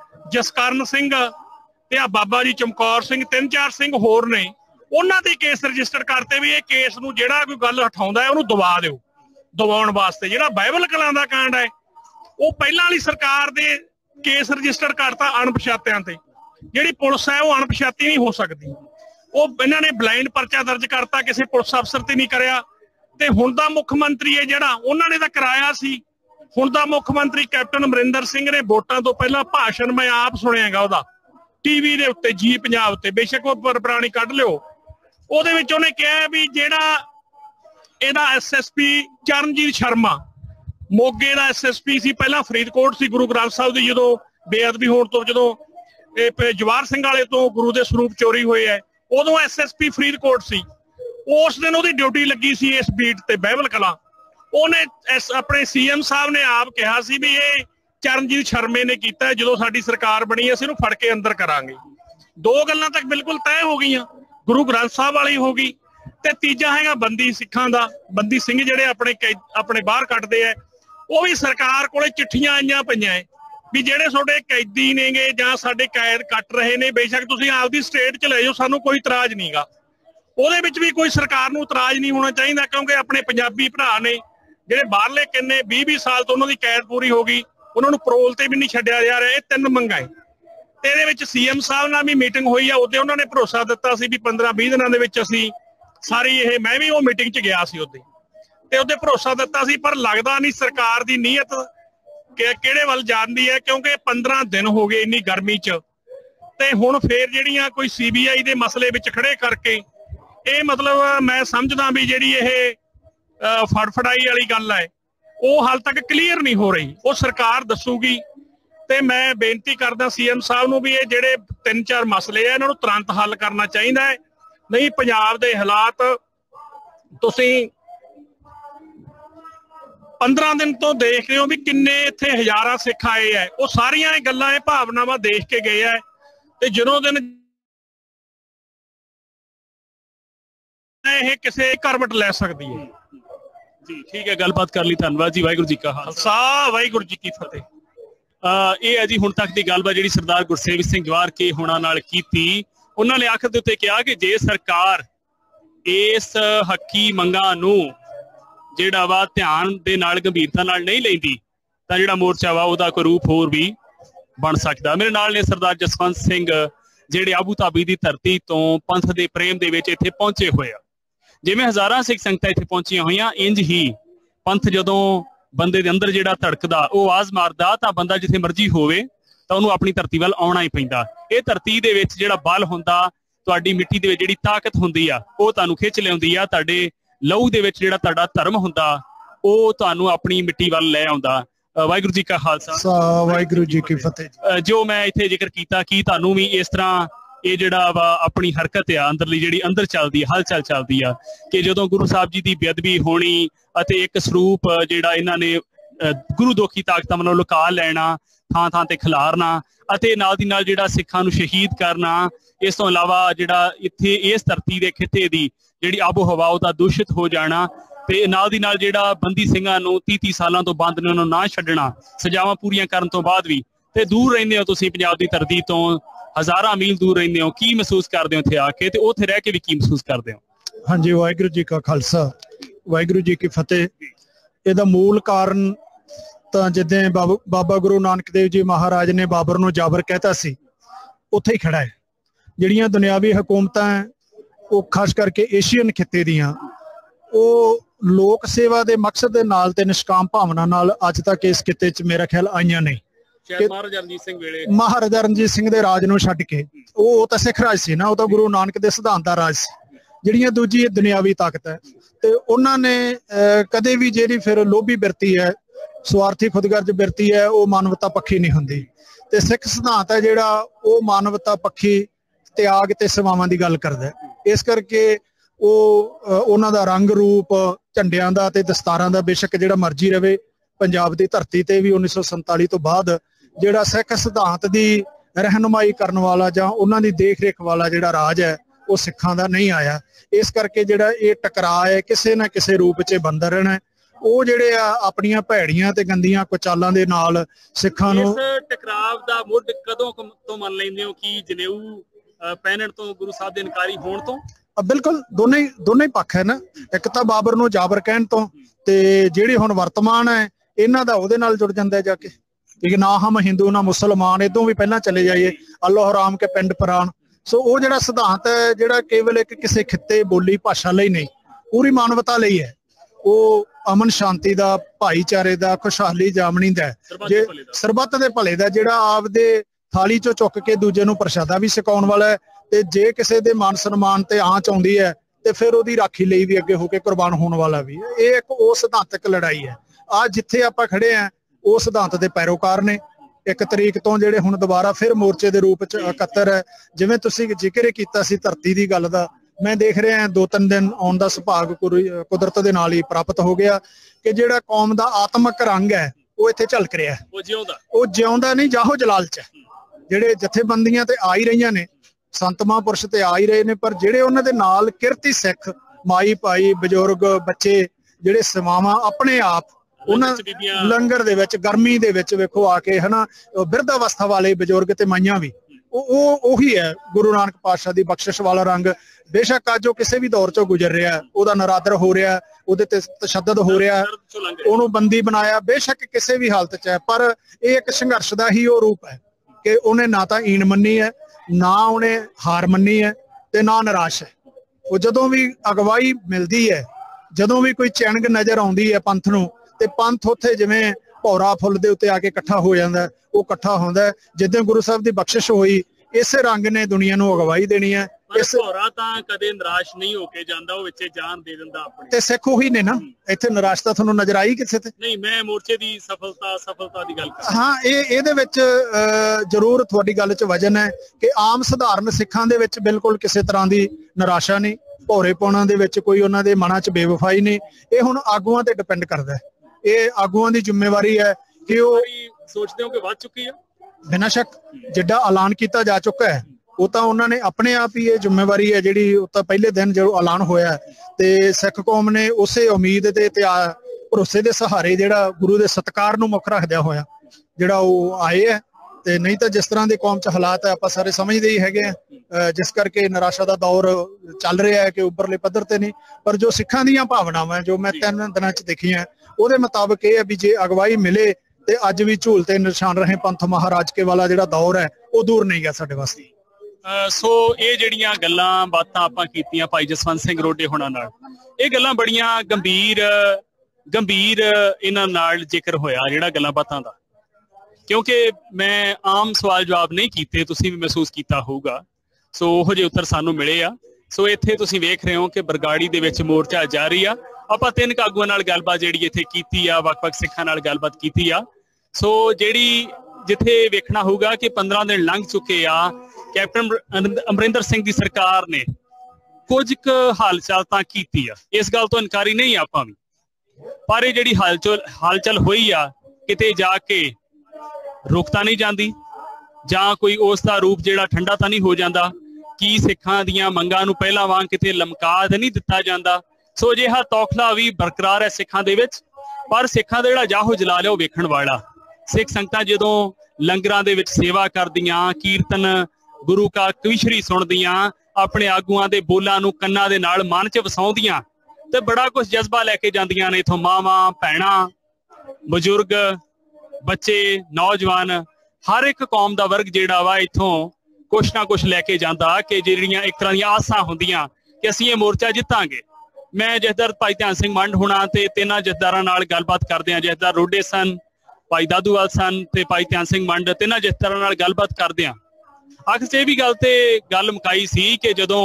ਜਸਕਰਨ ਸਿੰਘ ਤੇ ਆ ਬਾਬਾ ਜੀ ਚਮਕੌਰ ਸਿੰਘ, ਤਿੰਨ ਚਾਰ ਸਿੰਘ ਹੋਰ ਨੇ, ਉਹਨਾਂ ਦੀ ਕੇਸ ਰਜਿਸਟਰ ਕਰਤੇ ਵੀ ਇਹ ਕੇਸ ਨੂੰ ਜਿਹੜਾ ਕੋਈ ਗੱਲ ਉਠਾਉਂਦਾ ਹੈ ਉਹਨੂੰ ਦਬਾ ਦਿਓ। ਦਬਾਉਣ ਵਾਸਤੇ ਜਿਹੜਾ ਬਾਈਬਲ ਕਲਾਂ ਦਾ ਕਾਂਡ ਹੈ ਉਹ ਪਹਿਲਾਂ ਵਾਲੀ ਸਰਕਾਰ ਦੇ ਕੇਸ ਰਜਿਸਟਰ ਕਰਤਾ ਅਣਪਛਾਤਿਆਂ ਤੇ। ਜਿਹੜੀ ਪੁਲਿਸ ਹੈ ਉਹ ਅਣਪਛਾਤੀ ਨਹੀਂ ਹੋ ਸਕਦੀ। ਉਹ ਇਹਨਾਂ ਨੇ ਬਲਾਈਂਡ ਪਰਚਾ ਦਰਜ ਕਰਤਾ, ਕਿਸੇ ਪੁਲਿਸ ਅਫਸਰ ਤੇ ਨਹੀਂ ਕਰਿਆ। ਤੇ ਹੁਣ ਦਾ ਮੁੱਖ ਮੰਤਰੀ ਹੈ ਜਿਹੜਾ, ਉਹਨਾਂ ਨੇ ਤਾਂ ਕਰਾਇਆ ਸੀ। ਹੁਣ ਦਾ ਮੁੱਖ ਮੰਤਰੀ ਕੈਪਟਨ ਅਮਰਿੰਦਰ ਸਿੰਘ ਨੇ ਵੋਟਾਂ ਤੋਂ ਪਹਿਲਾਂ ਭਾਸ਼ਣ ਮੈਂ ਆਪ ਸੁਣਿਆਗਾ ਉਹਦਾ ਟੀਵੀ ਦੇ ਉੱਤੇ, ਜੀ ਪੰਜਾਬ ਤੇ, ਬੇਸ਼ੱਕ ਉਹ ਪੁਰਾਣੀ ਕੱਢ ਲਿਓ। ਉਹਦੇ ਵਿੱਚ ਉਹਨੇ ਕਿਹਾ ਵੀ ਜਿਹੜਾ ਇਹਦਾ S S P Charanjit Sharma, ਮੋਗੇ ਦਾ ਐਸ ਐਸ ਪੀ ਸੀ, ਪਹਿਲਾਂ ਫਰੀਦਕੋਟ ਸੀ ਗੁਰੂ ਗ੍ਰੰਥ ਸਾਹਿਬ ਦੀ ਜਦੋਂ ਬੇਅਦਬੀ ਹੋਣ ਤੋਂ, ਜਦੋਂ ਇਹ ਜਵਾਹਰ ਸਿੰਘ ਵਾਲੇ ਤੋਂ ਗੁਰੂ ਦੇ ਸਰੂਪ ਚੋਰੀ ਹੋਏ ਹੈ, ਉਦੋਂ ਐਸ ਐਸ ਪੀ ਫਰੀਦਕੋਟ ਸੀ। ਉਸ ਦਿਨ ਉਹਦੀ ਡਿਊਟੀ ਲੱਗੀ ਸੀ ਇਸ ਬੀਟ ਤੇ ਬਾਈਬਲ ਕਲਾਂ। ਉਹਨੇ ਆਪਣੇ ਸੀ ਐਮ ਸਾਹਿਬ ਨੇ ਆਪ ਕਿਹਾ ਸੀ ਵੀ ਇਹ ਚਰਨਜੀਤ ਸ਼ਰਮੇ ਨੇ ਕੀਤਾ, ਜਦੋਂ ਸਾਡੀ ਸਰਕਾਰ ਬਣੀ ਅਸੀਂ ਇਹਨੂੰ ਫੜ ਕੇ ਅੰਦਰ ਕਰਾਂਗੇ। ਦੋ ਗੱਲਾਂ ਤੱਕ ਬਿਲਕੁਲ ਤੈਅ ਹੋ ਗਈਆਂ, ਗੁਰੂ ਗ੍ਰੰਥ ਸਾਹਿਬ ਵਾਲੀ ਹੋ ਗਈ ਤੇ ਤੀਜਾ ਹੈਗਾ ਬੰਦੀ ਸਿੱਖਾਂ ਦਾ, ਬੰਦੀ ਸਿੰਘ ਜਿਹੜੇ ਆਪਣੇ ਆਪਣੇ ਬਾਹਰ ਕੱਢਦੇ ਆ, ਉਹ ਵੀ ਸਰਕਾਰ ਕੋਲੇ ਚਿੱਠੀਆਂ ਆਈਆਂ ਪਈਆਂ ਵੀ ਜਿਹੜੇ ਤੁਹਾਡੇ ਕੈਦੀ ਨੇਗੇ ਜਾਂ ਸਾਡੇ ਕੈਦ ਕੱਟ ਰਹੇ ਨੇ, ਬੇਸ਼ੱਕ ਤੁਸੀਂ ਆਪਦੀ ਸਟੇਟ ਚ ਲੈ ਜਾਓ, ਸਾਨੂੰ ਕੋਈ ਇਤਰਾਜ਼ ਨਹੀਂਗਾ। ਉਹਦੇ ਵਿੱਚ ਵੀ ਕੋਈ ਸਰਕਾਰ ਨੂੰ ਇਤਰਾਜ਼ ਨਹੀਂ ਹੋਣਾ ਚਾਹੀਦਾ, ਕਿਉਂਕਿ ਆਪਣੇ ਪੰਜਾਬੀ ਭਰਾ ਨੇ ਜਿਹੜੇ ਬਾਹਰਲੇ ਕਿੰਨੇ ਵੀਹ ਵੀਹ ਸਾਲ ਤੋਂ ਉਹਨਾਂ ਦੀ ਕੈਦ ਪੂਰੀ ਹੋ ਗਈ, ਉਹਨਾਂ ਨੂੰ ਪਰੋਲ ਤੇ ਵੀ ਨਹੀਂ ਛੱਡਿਆ ਜਾ ਰਿਹਾ। ਇਹ ਤਿੰਨ ਮੰਗਾਂ ਹੈ ਤੇ ਇਹਦੇ ਵਿੱਚ ਸੀ ਐਮ ਸਾਹਿਬ ਨਾਲ ਵੀ ਮੀਟਿੰਗ ਹੋਈ ਆ। ਉਹਦੇ ਉਹਨਾਂ ਨੇ ਭਰੋਸਾ ਦਿੱਤਾ ਸੀ ਵੀ ਪੰਦਰਾਂ ਵੀਹ ਦਿਨਾਂ ਦੇ ਵਿੱਚ ਅਸੀਂ ਸਾਰੀ ਇਹ, ਮੈਂ ਵੀ ਉਹ ਮੀਟਿੰਗ 'ਚ ਗਿਆ ਸੀ ਉਹਦੇ, ਤੇ ਉਹਦੇ ਭਰੋਸਾ ਦਿੱਤਾ ਸੀ। ਪਰ ਲੱਗਦਾ ਨਹੀਂ ਸਰਕਾਰ ਦੀ ਨੀਅਤ ਕਿ ਕਿਹੜੇ ਵੱਲ ਜਾਂਦੀ ਹੈ, ਕਿਉਂਕਿ ਪੰਦਰਾਂ ਦਿਨ ਹੋ ਗਏ ਇੰਨੀ ਗਰਮੀ 'ਚ, ਤੇ ਹੁਣ ਫੇਰ ਜਿਹੜੀਆਂ ਕੋਈ ਸੀ ਬੀ ਆਈ ਦੇ ਮਸਲੇ ਵਿੱਚ ਖੜੇ ਕਰਕੇ, ਇਹ ਮਤਲਬ ਮੈਂ ਸਮਝਦਾ ਵੀ ਜਿਹੜੀ ਇਹ ਫੜਫੜਾਈ ਵਾਲੀ ਗੱਲ ਹੈ ਉਹ ਹਾਲ ਤੱਕ ਕਲੀਅਰ ਨਹੀਂ ਹੋ ਰਹੀ। ਉਹ ਸਰਕਾਰ ਦੱਸੂਗੀ। ਤੇ ਮੈਂ ਬੇਨਤੀ ਕਰਦਾ ਸੀ ਐਮ ਸਾਹਿਬ ਨੂੰ ਵੀ ਇਹ ਜਿਹੜੇ ਤਿੰਨ ਚਾਰ ਮਸਲੇ ਆ ਇਹਨਾਂ ਨੂੰ ਤੁਰੰਤ ਹੱਲ ਕਰਨਾ ਚਾਹੀਦਾ ਹੈ। ਨਹੀਂ ਪੰਜਾਬ ਦੇ ਹਾਲਾਤ ਤੁਸੀਂ ਪੰਦਰਾਂ ਦਿਨ ਤੋਂ ਦੇਖ ਰਹੇ ਹੋ ਵੀ ਕਿੰਨੇ ਇੱਥੇ ਹਜ਼ਾਰਾਂ ਸਿੱਖ ਆਏ ਹੈ। ਉਹ ਸਾਰੀਆਂ ਇਹ ਗੱਲਾਂ, ਇਹ ਭਾਵਨਾਵਾਂ ਦੇਖ ਕੇ ਗਏ ਹੈ। ਤੇ ਜਦੋਂ ਦਿਨ ਇਹ ਕਿਸੇ ਕਰਵਟ ਲੈ ਸਕਦੀ ਹੈ। ਜੀ ਠੀਕ ਹੈ, ਗੱਲਬਾਤ ਕਰ ਲਈ, ਧੰਨਵਾਦ ਜੀ। ਵਾਹਿਗੁਰੂ ਜੀ ਕਾ ਖਾਲਸਾ, ਵਾਹਿਗੁਰੂ ਜੀ ਕੀ ਫਤਿਹ। ਇਹ ਹੈ ਜੀ ਹੁਣ ਤੱਕ ਦੀ ਗੱਲਬਾਤ ਜਿਹੜੀ ਸਰਦਾਰ ਗੁਰਸੇਵਕ ਸਿੰਘ ਜਵਾਹਰ ਕੇ ਹੋਣਾ ਨਾਲ ਕੀਤੀ। ਉਹਨਾਂ ਨੇ ਆਖਰ ਦੇ ਉੱਤੇ ਕਿਹਾ ਕਿ ਜੇ ਸਰਕਾਰ ਇਸ ਹੱਕੀ ਮੰਗਾਂ ਨੂੰ ਜਿਹੜਾ ਵਾ ਧਿਆਨ ਦੇ ਨਾਲ ਗੰਭੀਰਤਾ ਨਾਲ ਨਹੀਂ ਲੈਂਦੀ ਤਾਂ ਜਿਹੜਾ ਮੋਰਚਾ ਵਾ ਉਹਦਾ ਕੋਈ ਰੂਪ ਹੋਰ ਵੀ ਬਣ ਸਕਦਾ। ਮੇਰੇ ਨਾਲ ਨੇ ਸਰਦਾਰ ਜਸਵੰਤ ਸਿੰਘ ਜਿਹੜੇ ਆਬੂ ਧਾਬੀ ਦੀ ਧਰਤੀ ਤੋਂ ਪੰਥ ਦੇ ਪ੍ਰੇਮ ਦੇ ਵਿੱਚ ਇੱਥੇ ਪਹੁੰਚੇ ਹੋਏ ਆ। ਜਿਵੇਂ ਹਜ਼ਾਰਾਂ ਸਿੱਖ ਸੰਗਤਾਂ ਇੱਥੇ ਪਹੁੰਚੀਆਂ ਹੋਈਆਂ, ਇੰਜ ਹੀ ਪੰਥ ਜਦੋਂ ਬੰਦੇ ਦੇ ਅੰਦਰ ਜਿਹੜਾ ਧੜਕਦਾ ਉਹ ਆਵਾਜ਼ ਮਾਰਦਾ ਤਾਂ ਬੰਦਾ ਜਿੱਥੇ ਮਰਜ਼ੀ ਹੋਵੇ ਤਾਂ ਉਹਨੂੰ ਆਪਣੀ ਧਰਤੀ ਵੱਲ ਆਉਣਾ ਹੀ ਪੈਂਦਾ। ਇਹ ਧਰਤੀ ਦੇ ਵਿੱਚ ਜਿਹੜਾ ਬਲ ਹੁੰਦਾ, ਤੁਹਾਡੀ ਮਿੱਟੀ ਦੇ ਵਿੱਚ ਜਿਹੜੀ ਤਾਕਤ ਹੁੰਦੀ ਆ ਉਹ ਤੁਹਾਨੂੰ ਖਿੱਚ ਲਿਆਉਂਦੀ ਆ। ਤੁਹਾਡੇ ਲਹੂ ਦੇ ਵਿੱਚ ਜਿਹੜਾ ਤੁਹਾਡਾ ਧਰਮ ਹੁੰਦਾ ਉਹ ਤੁਹਾਨੂੰ ਆਪਣੀ ਮਿੱਟੀ ਵੱਲ ਲੈ ਆਉਂਦਾ। ਵਾਹਿਗੁਰੂ ਜੀ ਕਾ ਖਾਲਸਾ, ਵਾਹਿਗੁਰੂ ਜੀ ਕੀ ਫਤਿਹ। ਜੋ ਮੈਂ ਇੱਥੇ ਜ਼ਿਕਰ ਕੀਤਾ ਕਿ ਤੁਹਾਨੂੰ ਵੀ ਇਸ ਤਰ੍ਹਾਂ ਇਹ ਜਿਹੜਾ ਵਾ ਆਪਣੀ ਹਰਕਤ ਆ ਅੰਦਰਲੀ ਜਿਹੜੀ ਅੰਦਰ ਚੱਲਦੀ ਆ, ਹਲਚਲ ਚੱਲਦੀ ਆ ਕਿ ਜਦੋਂ ਗੁਰੂ ਸਾਹਿਬ ਜੀ ਦੀ ਬੇਅਦਬੀ ਹੋਣੀ ਅਤੇ ਇੱਕ ਸਰੂਪ ਜਿਹੜਾ ਇਹਨਾਂ ਨੇ ਗੁਰੂ ਦੋਖੀ ਤਾਕਤਾਂ ਵੱਲੋਂ ਲੁਕਾ ਲੈਣਾ, ਥਾਂ ਥਾਂ ਤੇ ਖਿਲਾਰਨਾ ਅਤੇ ਨਾਲ ਦੀ ਨਾਲ ਜਿਹੜਾ ਸਿੱਖਾਂ ਨੂੰ ਸ਼ਹੀਦ ਕਰਨਾ, ਇਸ ਤੋਂ ਇਲਾਵਾ ਜਿਹੜਾ ਇੱਥੇ ਇਸ ਧਰਤੀ ਦੇ ਖਿੱਤੇ ਦੀ ਜਿਹੜੀ ਆਬੋ ਹਵਾ ਉਹਦਾ ਦੂਸ਼ਿਤ ਹੋ ਜਾਣਾ ਤੇ ਨਾਲ ਦੀ ਨਾਲ ਜਿਹੜਾ ਬੰਦੀ ਸਿੰਘਾਂ ਨੂੰ ਤੀਹ ਤੀਹ ਸਾਲਾਂ ਤੋਂ ਬੰਦ ਨੇ ਉਹਨੂੰ ਨਾ ਛੱਡਣਾ, ਸਜ਼ਾਵਾਂ ਪੂਰੀਆਂ ਕਰਨ ਤੋਂ ਬਾਅਦ ਵੀ। ਤੇ ਦੂਰ ਰਹਿੰਦੇ ਹੋ ਤੁਸੀਂ ਪੰਜਾਬ ਦੀ ਧਰਤੀ ਤੋਂ, ਹਜ਼ਾਰਾਂ ਮੀਲ ਦੂਰ ਰਹਿੰਦੇ ਹੋ, ਕੀ ਮਹਿਸੂਸ ਕਰਦੇ ਹੋ ਇੱਥੇ ਆ ਕੇ ਤੇ ਉੱਥੇ ਰਹਿ ਕੇ ਵੀ ਕੀ ਮਹਿਸੂਸ ਕਰਦੇ ਹੋ? ਹਾਂਜੀ, ਵਾਹਿਗੁਰੂ ਜੀ ਕਾ ਖਾਲਸਾ, ਵਾਹਿਗੁਰੂ ਜੀ ਕੀ ਫਤਿਹ। ਇਹਦਾ ਮੂਲ ਕਾਰਨ ਤਾਂ ਜਿੱਦਾਂ ਬਾਬਾ ਬਾਬਾ ਗੁਰੂ ਨਾਨਕ ਦੇਵ ਜੀ ਮਹਾਰਾਜ ਨੇ ਬਾਬਰ ਨੂੰ ਜਾਬਰ ਕਹਿਤਾ ਸੀ, ਉੱਥੇ ਹੀ ਖੜਾ ਹੈ। ਜਿਹੜੀਆਂ ਦੁਨਿਆਵੀ ਹਕੂਮਤਾਂ ਉਹ ਖਾਸ ਕਰਕੇ ਏਸ਼ੀਅਨ ਖਿੱਤੇ ਦੀਆਂ, ਉਹ ਲੋਕ ਸੇਵਾ ਦੇ ਮਕਸਦ ਦੇ ਨਾਲ ਤੇ ਨਿਸ਼ਕਾਮ ਭਾਵਨਾ ਨਾਲ ਅੱਜ ਤੱਕ ਇਸ ਖਿੱਤੇ 'ਚ ਮੇਰਾ ਖਿਆਲ ਆਈਆਂ ਨਹੀਂ। ਮਹਾਰਾਜਾ ਰਣਜੀਤ ਸਿੰਘ ਵੇਲੇ ਮਹਾਰਾਜਾ ਰਣਜੀਤ ਸਿੰਘ ਦੇ ਰਾਜ ਨੂੰ ਛੱਡ ਕੇ, ਉਹ ਤਾਂ ਸਿੱਖ ਰਾਜ ਸੀ ਨਾ, ਉਹ ਤਾਂ ਗੁਰੂ ਨਾਨਕ ਦੇ ਸਿਧਾਂਤ ਦਾ ਰਾਜ ਸੀ। ਜਿਹੜੀਆਂ ਦੂਜੀ ਦੁਨਿਆਵੀ ਤਾਕਤ ਹੈ ਤੇ ਉਹਨਾਂ ਨੇ ਕਦੇ ਵੀ ਜਿਹੜੀ ਫਿਰ ਲੋਭੀ ਬਿਰਤੀ ਹੈ, ਸਵਾਰਥੀ ਖੁਦਗਰਜ਼ ਬਿਰਤੀ ਹੈ, ਉਹ ਮਾਨਵਤਾ ਪੱਖੀ ਨਹੀਂ ਹੁੰਦੀ। ਤੇ ਸਿੱਖ ਸਿਧਾਂਤ ਹੈ ਜਿਹੜਾ ਉਹ ਮਾਨਵਤਾ ਪੱਖੀ ਤਿਆਗ ਤੇ ਸੇਵਾਵਾਂ ਦੀ ਗੱਲ ਕਰਦਾ। ਇਸ ਕਰਕੇ ਉਹ ਉਹਨਾਂ ਦਾ ਰੰਗ ਰੂਪ ਝੰਡਿਆਂ ਦਾ ਤੇ ਦਸਤਾਰਾਂ ਦਾ ਬੇਸ਼ੱਕ ਜਿਹੜਾ ਮਰਜ਼ੀ ਰਵੇ, ਪੰਜਾਬ ਦੀ ਧਰਤੀ ਤੇ ਵੀ ਉੱਨੀ ਸੌ ਸੰਤਾਲੀ ਤੋਂ ਬਾਅਦ ਜਿਹੜਾ ਸਿੱਖ ਸਿਧਾਂਤ ਦੀ ਰਹਿਨੁਮਾਈ ਕਰਨ ਵਾਲਾ ਜਾਂ ਉਹਨਾਂ ਦੀ ਦੇਖ ਰੇਖ ਵਾਲਾ ਜਿਹੜਾ ਰਾਜ ਹੈ ਉਹ ਸਿੱਖਾਂ ਦਾ ਨਹੀਂ ਆਇਆ। ਇਸ ਕਰਕੇ ਜਿਹੜਾ ਇਹ ਟਕਰਾਅ ਹੈ ਕਿਸੇ ਨਾ ਕਿਸੇ ਰੂਪ 'ਚ ਬੰਦਾ ਰਹਿਣਾ। ਉਹ ਜਿਹੜੇ ਆ ਆਪਣੀਆਂ ਭੈੜੀਆਂ ਤੇ ਗੰਦੀਆਂ ਕੁਚਾਲਾਂ ਦੇ ਨਾਲ ਸਿੱਖਾਂ ਨੂੰ ਇਸ ਟਕਰਾਅ ਦਾ ਮੁੱਢ ਕਦੋਂ ਤੋਂ ਮੰਨ ਲੈਂਦੇ ਹੋ ਕਿ ਜਨੇਊ ਪਹਿਨਣ ਤੋਂ, ਗੁਰੂ ਸਾਹਿਬ ਦੇ ਇਨਕਾਰੀ ਹੋਣ ਤੋਂ? ਬਿਲਕੁਲ ਦੋਨੇ ਦੋਨੇ ਪੱਖ ਹੈ ਨਾ। ਇੱਕ ਤਾਂ ਬਾਬਰ ਨੂੰ ਜਾਬਰ ਕਹਿਣ ਤੋਂ, ਤੇ ਜਿਹੜੇ ਹੁਣ ਵਰਤਮਾਨ ਹੈ ਇਹਨਾਂ ਦਾ ਉਹਦੇ ਨਾਲ ਜੁੜ ਜਾਂਦਾ ਜਾ ਕੇ ਕਿ ਨਾ ਹਮ ਹਿੰਦੂ ਨਾ ਮੁਸਲਮਾਨ, ਇਦੋਂ ਵੀ ਪਹਿਲਾਂ ਚਲੇ ਜਾਈਏ ਅੱਲਾਹ ਰਾਮ ਕੇ ਪਿੰਡ ਪ੍ਰਾਣ। ਸੋ ਉਹ ਜਿਹੜਾ ਸਿਧਾਂਤ ਹੈ ਜਿਹੜਾ ਕੇਵਲ ਇੱਕ ਕਿਸੇ ਖਿੱਤੇ ਬੋਲੀ ਭਾਸ਼ਾ ਲਈ ਨਹੀਂ, ਪੂਰੀ ਮਾਨਵਤਾ ਲਈ ਹੈ। ਉਹ ਅਮਨ ਸ਼ਾਂਤੀ ਦਾ, ਭਾਈਚਾਰੇ ਦਾ, ਖੁਸ਼ਹਾਲੀ ਜਾਮਣੀ ਦਾ, ਜੇ ਸਰਬੱਤ ਦੇ ਭਲੇ ਦਾ, ਜਿਹੜਾ ਆਪਦੇ ਥਾਲੀ ਚੋਂ ਚੁੱਕ ਕੇ ਦੂਜੇ ਨੂੰ ਪ੍ਰਸ਼ਾਦਾ ਵੀ ਛਕਾਉਣ ਵਾਲਾ ਹੈ। ਤੇ ਜੇ ਕਿਸੇ ਦੇ ਮਾਨ ਸਨਮਾਨ ਤੇ ਆਂਚ ਆਉਂਦੀ ਹੈ ਤੇ ਫਿਰ ਉਹਦੀ ਰਾਖੀ ਲਈ ਵੀ ਅੱਗੇ ਹੋ ਕੇ ਕੁਰਬਾਨ ਹੋਣ ਵਾਲਾ ਵੀ। ਇਹ ਇੱਕ ਉਹ ਸਿਧਾਂਤਕ ਲੜਾਈ ਹੈ। ਆ ਜਿੱਥੇ ਆਪਾਂ ਖੜੇ ਆ ਉਹ ਸਿਧਾਂਤ ਦੇ ਪੈਰੋਕਾਰ ਨੇ। ਇੱਕ ਤਰੀਕ ਤੋਂ ਜਿਹੜੇ ਹੁਣ ਦੁਬਾਰਾ ਫਿਰ ਮੋਰਚੇ ਦੇ ਰੂਪ ਚ ਇਕੱਤਰ ਹੈ। ਜਿਵੇਂ ਤੁਸੀਂ ਜ਼ਿਕਰ ਕੀਤਾ ਸੀ ਧਰਤੀ ਦੀ ਗੱਲ ਦਾ, ਮੈਂ ਦੇਖ ਰਿਹਾ ਦੋ ਤਿੰਨ ਦਿਨ ਆਉਣ ਦਾ ਸੁਭਾਗ ਕੁਦਰਤ ਦੇ ਨਾਲ ਹੀ ਪ੍ਰਾਪਤ ਹੋ ਗਿਆ ਕਿ ਜਿਹੜਾ ਕੌਮ ਦਾ ਆਤਮਿਕ ਰੰਗ ਹੈ ਉਹ ਇੱਥੇ ਝਲਕ ਰਿਹਾ। ਉਹ ਜਿਉਂਦਾ ਉਹ ਜਿਉਂਦਾ ਨਹੀਂ, ਜਾਹੋ ਜਲਾਲ ਚ ਜਿਹੜੇ ਜਥੇਬੰਦੀਆਂ ਤੇ ਆ ਹੀ ਰਹੀਆਂ ਨੇ, ਸੰਤ ਮਹਾਂਪੁਰਸ਼ ਤੇ ਆ ਹੀ ਰਹੇ ਨੇ, ਪਰ ਜਿਹੜੇ ਉਹਨਾਂ ਦੇ ਨਾਲ ਕਿਰਤੀ ਸਿੱਖ ਮਾਈ ਭਾਈ ਬਜ਼ੁਰਗ ਬੱਚੇ ਜਿਹੜੇ ਸੇਵਾਵਾਂ ਆਪਣੇ ਆਪ ਉਹਨਾਂ ਲੰਗਰ ਦੇ ਵਿੱਚ ਗਰਮੀ ਦੇ ਵਿੱਚ ਵੇਖੋ ਆ ਕੇ ਹਨਾ, ਬਿਰਧ ਅਵਸਥਾ ਵਾਲੇ ਬਜ਼ੁਰਗ ਤੇ ਮਾਈਆਂ ਵੀ ਉਹ ਉਹੀ ਹੈ ਗੁਰੂ ਨਾਨਕ ਪਾਤਸ਼ਾਹ ਦੀ ਬਖਸ਼ਿਸ਼ ਵਾਲਾ ਰੰਗ। ਬੇਸ਼ੱਕ ਅੱਜ ਉਹ ਕਿਸੇ ਵੀ ਦੌਰ ਚੋਂ ਗੁਜ਼ਰ ਰਿਹਾ, ਉਹਦਾ ਨਰਾਦਰ ਹੋ ਰਿਹਾ, ਉਹਦੇ ਤੇ ਤਸ਼ੱਦਦ ਹੋ ਰਿਹਾ, ਉਹਨੂੰ ਬੰਦੀ ਬਣਾਇਆ, ਬੇਸ਼ੱਕ ਕਿਸੇ ਵੀ ਹਾਲਤ ਚ ਹੈ, ਪਰ ਇਹ ਇੱਕ ਸੰਘਰਸ਼ ਦਾ ਹੀ ਉਹ ਰੂਪ ਹੈ ਕਿ ਉਹਨੇ ਨਾ ਤਾਂ ਈਨ ਮੰਨੀ ਹੈ, ਨਾ ਉਹਨੇ ਹਾਰ ਮੰਨੀ ਹੈ ਤੇ ਨਾ ਨਿਰਾਸ਼ ਹੈ। ਉਹ ਜਦੋਂ ਵੀ ਅਗਵਾਈ ਮਿਲਦੀ ਹੈ, ਜਦੋਂ ਵੀ ਕੋਈ ਚੈਨਗ ਨਜ਼ਰ ਆਉਂਦੀ ਹੈ ਪੰਥ ਨੂੰ, ਤੇ ਪੰਥ ਉੱਥੇ ਜਿਵੇਂ ਭੌਰਾ ਫੁੱਲ ਦੇ ਉੱਤੇ ਆ ਕੇ ਇਕੱਠਾ ਹੋ ਜਾਂਦਾ, ਉਹ ਇਕੱਠਾ ਹੁੰਦਾ। ਜਿੱਦਾਂ ਗੁਰੂ ਸਾਹਿਬ ਦੀ ਬਖਸ਼ਿਸ਼ ਹੋਈ, ਇਸੇ ਰੰਗ ਨੇ ਦੁਨੀਆ ਨੂੰ ਅਗਵਾਈ ਦੇਣੀ ਹੈ। ਇਸ ਭੌਰਾ ਤਾਂ ਕਦੇ ਨਿਰਾਸ਼ ਨਹੀਂ ਹੋ ਕੇ ਜਾਂਦਾ, ਉਹ ਵਿੱਚੇ ਜਾਨ ਦੇ ਦਿੰਦਾ ਆਪਣੀ। ਤੇ ਸਿੱਖ ਉਹੀ ਨੇ ਨਾ। ਇੱਥੇ ਨਿਰਾਸ਼ਤਾ ਤੁਹਾਨੂੰ ਨਜ਼ਰ ਆਈ ਕਿਸੇ ਤੇ? ਨਹੀਂ, ਮੈਂ ਮੋਰਚੇ ਦੀ ਸਫਲਤਾ ਸਫਲਤਾ ਦੀ ਗੱਲ ਕਰ। ਹਾਂ, ਇਹ ਇਹਦੇ ਵਿੱਚ ਜ਼ਰੂਰ ਤੁਹਾਡੀ ਗੱਲ 'ਚ ਵਜਨ ਹੈ ਕਿ ਆਮ ਸਧਾਰਨ ਸਿੱਖਾਂ ਦੇ ਵਿੱਚ ਬਿਲਕੁਲ ਕਿਸੇ ਤਰ੍ਹਾਂ ਦੀ ਨਿਰਾਸ਼ਾ ਨਹੀਂ, ਭੌਰੇ ਪਾਉਣਾ ਦੇ ਵਿੱਚ ਕੋਈ ਉਹਨਾਂ ਦੇ ਮਨਾਂ 'ਚ ਬੇਵਫਾਈ ਨਹੀਂ। ਇਹ ਹੁਣ ਆਗੂਆਂ ਤੇ ਡਿਪੈਂਡ ਕਰਦਾ ਹੈ। ਇਹ ਆਗੂਆਂ ਦੀ ਜ਼ਿੰਮੇਵਾਰੀ ਹੈ ਕਿ ਉਹ ਸੋਚਦੇ ਹੋ ਕਿ ਵੱਧ ਚੁੱਕੀ ਹੈ। ਬਿਨਾਂ ਸ਼ੱਕ ਜਿੱਡਾ ਐਲਾਨ ਕੀਤਾ ਜਾ ਚੁੱਕਾ ਹੈ, ਉਹ ਤਾਂ ਉਹਨਾਂ ਨੇ ਆਪਣੇ ਆਪ ਹੀ ਇਹ ਜ਼ਿੰਮੇਵਾਰੀ ਹੈ ਜਿਹੜੀ ਉਹ ਤਾਂ ਪਹਿਲੇ ਦਿਨ ਜਦੋਂ ਐਲਾਨ ਹੋਇਆ ਤੇ ਸਿੱਖ ਕੌਮ ਨੇ ਉਸੇ ਉਮੀਦ ਤੇ ਭਰੋਸੇ ਦੇ ਸਹਾਰੇ ਜਿਹੜਾ ਗੁਰੂ ਦੇ ਸਤਿਕਾਰ ਨੂੰ ਮੁੱਖ ਰੱਖਦਿਆਂ ਹੋਇਆ ਜਿਹੜਾ ਉਹ ਆਏ ਹੈ ਤੇ ਨਹੀਂ ਤਾਂ ਜਿਸ ਤਰ੍ਹਾਂ ਦੇ ਕੌਮ 'ਚ ਹਾਲਾਤ ਹੈ ਆਪਾਂ ਸਾਰੇ ਸਮਝਦੇ ਹੀ ਹੈਗੇ ਆ, ਜਿਸ ਕਰਕੇ ਨਿਰਾਸ਼ਾ ਦਾ ਦੌਰ ਚੱਲ ਰਿਹਾ ਹੈ ਕਿ ਉੱਪਰਲੇ ਪੱਧਰ ਤੇ ਨਹੀਂ, ਪਰ ਜੋ ਸਿੱਖਾਂ ਦੀਆਂ ਭਾਵਨਾਵਾਂ ਜੋ ਮੈਂ ਤਿੰਨ ਦਿਨਾਂ 'ਚ ਦੇਖੀਆਂ ਉਹਦੇ ਮੁਤਾਬਕ ਇਹ ਹੈ ਵੀ ਜੇ ਅਗਵਾਈ ਮਿਲੇ ਤੇ ਅੱਜ ਵੀ ਝੂਲ ਤੇ ਨਿਸ਼ਾਨ ਰਹੇ ਪੰਥ ਮਹਾਰਾਜ ਕੇ ਵਾਲਾ ਜਿਹੜਾ ਦੌਰ ਹੈ ਉਹ ਦੂਰ ਨਹੀਂ ਗਿਆ ਸਾਡੇ ਵਾਸਤੇ। ਸੋ ਇਹ ਜਿਹੜੀਆਂ ਗੱਲਾਂ ਬਾਤਾਂ ਆਪਾਂ ਕੀਤੀਆਂ ਭਾਈ ਜਸਵੰਤ ਸਿੰਘ ਰੋਡੇ ਹੋਣਾ ਨਾਲ, ਇਹ ਗੱਲਾਂ ਬੜੀਆਂ ਗੰਭੀਰ ਗੰਭੀਰ ਇਹਨਾਂ ਨਾਲ ਜ਼ਿਕਰ ਹੋਇਆ ਜਿਹੜਾ ਗੱਲਾਂ ਬਾਤਾਂ ਦਾ, ਕਿਉਂਕਿ ਮੈਂ ਆਮ ਸਵਾਲ ਜਵਾਬ ਨਹੀਂ ਕੀਤੇ, ਤੁਸੀਂ ਵੀ ਮਹਿਸੂਸ ਕੀਤਾ ਹੋਊਗਾ। ਸੋ ਉਹੋ ਜਿਹੇ ਉੱਤਰ ਸਾਨੂੰ ਮਿਲੇ ਆ। ਸੋ ਇੱਥੇ ਤੁਸੀਂ ਵੇਖ ਰਹੇ ਹੋ ਕਿ ਬਰਗਾੜੀ ਦੇ ਵਿੱਚ ਮੋਰਚਾ ਜਾਰੀ ਆ। ਆਪਾਂ ਤਿੰਨ ਆਗੂਆਂ ਨਾਲ ਗੱਲਬਾਤ ਜਿਹੜੀ ਇੱਥੇ ਕੀਤੀ ਆ, ਵੱਖ-ਵੱਖ ਸਿੱਖਾਂ ਨਾਲ ਗੱਲਬਾਤ ਕੀਤੀ ਆ। ਸੋ ਜਿਹੜੀ ਜਿੱਥੇ ਵੇਖਣਾ ਹੋਊਗਾ ਕਿ ਪੰਦਰਾਂ ਦਿਨ ਲੰਘ ਚੁੱਕੇ ਆ, ਕੈਪਟਨ ਅਮਰਿੰਦਰ ਸਿੰਘ ਦੀ ਸਰਕਾਰ ਨੇ ਕੁਝ ਕੁ ਹਾਲਚਾਲ ਤਾਂ ਕੀਤੀ ਆ, ਇਸ ਗੱਲ ਤੋਂ ਇਨਕਾਰੀ ਨਹੀਂ ਆਪਾਂ ਵੀ, ਪਰ ਇਹ ਜਿਹੜੀ ਹਾਲਚਲ ਹਾਲਚਲ ਹੋਈ ਆ ਕਿਤੇ ਜਾ ਕੇ ਰੁਕ ਤਾਂ ਨਹੀਂ ਜਾਂਦੀ, ਜਾਂ ਕੋਈ ਉਸ ਦਾ ਰੂਪ ਜਿਹੜਾ ਠੰਡਾ ਤਾਂ ਨਹੀਂ ਹੋ ਜਾਂਦਾ, ਕੀ ਸਿੱਖਾਂ ਦੀਆਂ ਮੰਗਾਂ ਨੂੰ ਪਹਿਲਾਂ ਵਾਂਗ ਕਿਤੇ ਲਮਕਾ ਤਾਂ ਨਹੀਂ ਦਿੱਤਾ ਜਾਂਦਾ। ਸੋ ਅਜਿਹਾ ਤੌਖਲਾ ਵੀ ਬਰਕਰਾਰ ਹੈ ਸਿੱਖਾਂ ਦੇ ਵਿੱਚ, ਪਰ ਸਿੱਖਾਂ ਦਾ ਜਿਹੜਾ ਜਾਹੋ ਜਲਾਲ ਹੈ ਉਹ ਵੇਖਣ ਵਾਲਾ। ਸਿੱਖ ਸੰਗਤਾਂ ਜਦੋਂ ਲੰਗਰਾਂ ਦੇ ਵਿੱਚ ਸੇਵਾ ਕਰਦੀਆਂ, ਕੀਰਤਨ ਗੁਰੂ ਕਾ ਕਵਿਸ਼ਰੀ ਸੁਣਦੀਆਂ, ਆਪਣੇ ਆਗੂਆਂ ਦੇ ਬੋਲਾਂ ਨੂੰ ਕੰਨਾਂ ਦੇ ਨਾਲ ਮਨ 'ਚ ਵਸਾਉਂਦੀਆਂ ਤੇ ਬੜਾ ਕੁਝ ਜਜ਼ਬਾ ਲੈ ਕੇ ਜਾਂਦੀਆਂ ਨੇ। ਇੱਥੋਂ ਮਾਵਾਂ, ਭੈਣਾਂ, ਬਜ਼ੁਰਗ, ਬੱਚੇ, ਨੌਜਵਾਨ, ਹਰ ਇੱਕ ਕੌਮ ਦਾ ਵਰਗ ਜਿਹੜਾ ਵਾ ਇੱਥੋਂ ਕੁਛ ਨਾ ਕੁਛ ਲੈ ਕੇ ਜਾਂਦਾ ਕਿ ਜਿਹੜੀਆਂ ਇੱਕ ਤਰ੍ਹਾਂ ਦੀਆਂ ਆਸਾਂ ਹੁੰਦੀਆਂ ਕਿ ਅਸੀਂ ਇਹ ਮੋਰਚਾ ਜਿੱਤਾਂਗੇ। ਮੈਂ ਜਥੇਦਾਰ ਭਾਈ ਧਿਆਨ ਸਿੰਘ ਮੰਡ ਹੋਣਾ ਤੇ ਤਿੰਨਾਂ ਜਥੇਦਾਰਾਂ ਨਾਲ ਗੱਲਬਾਤ ਕਰਦੇ ਹਾਂ। ਜਥੇਦਾਰ ਰੋਡੇ ਸਨ, ਭਾਈ ਦਾਦੂਵਾਲ ਸਨ ਤੇ ਭਾਈ ਧਿਆਨ ਸਿੰਘ ਮੰਡ, ਤਿੰਨਾਂ ਜਥੇਦਾਰਾਂ ਨਾਲ ਗੱਲਬਾਤ ਕਰਦੇ ਹਾਂ। ਆਖਿਰ 'ਚ ਇਹ ਵੀ ਗੱਲ ਤੇ ਗੱਲ ਮੁਕਾਈ ਸੀ ਕਿ ਜਦੋਂ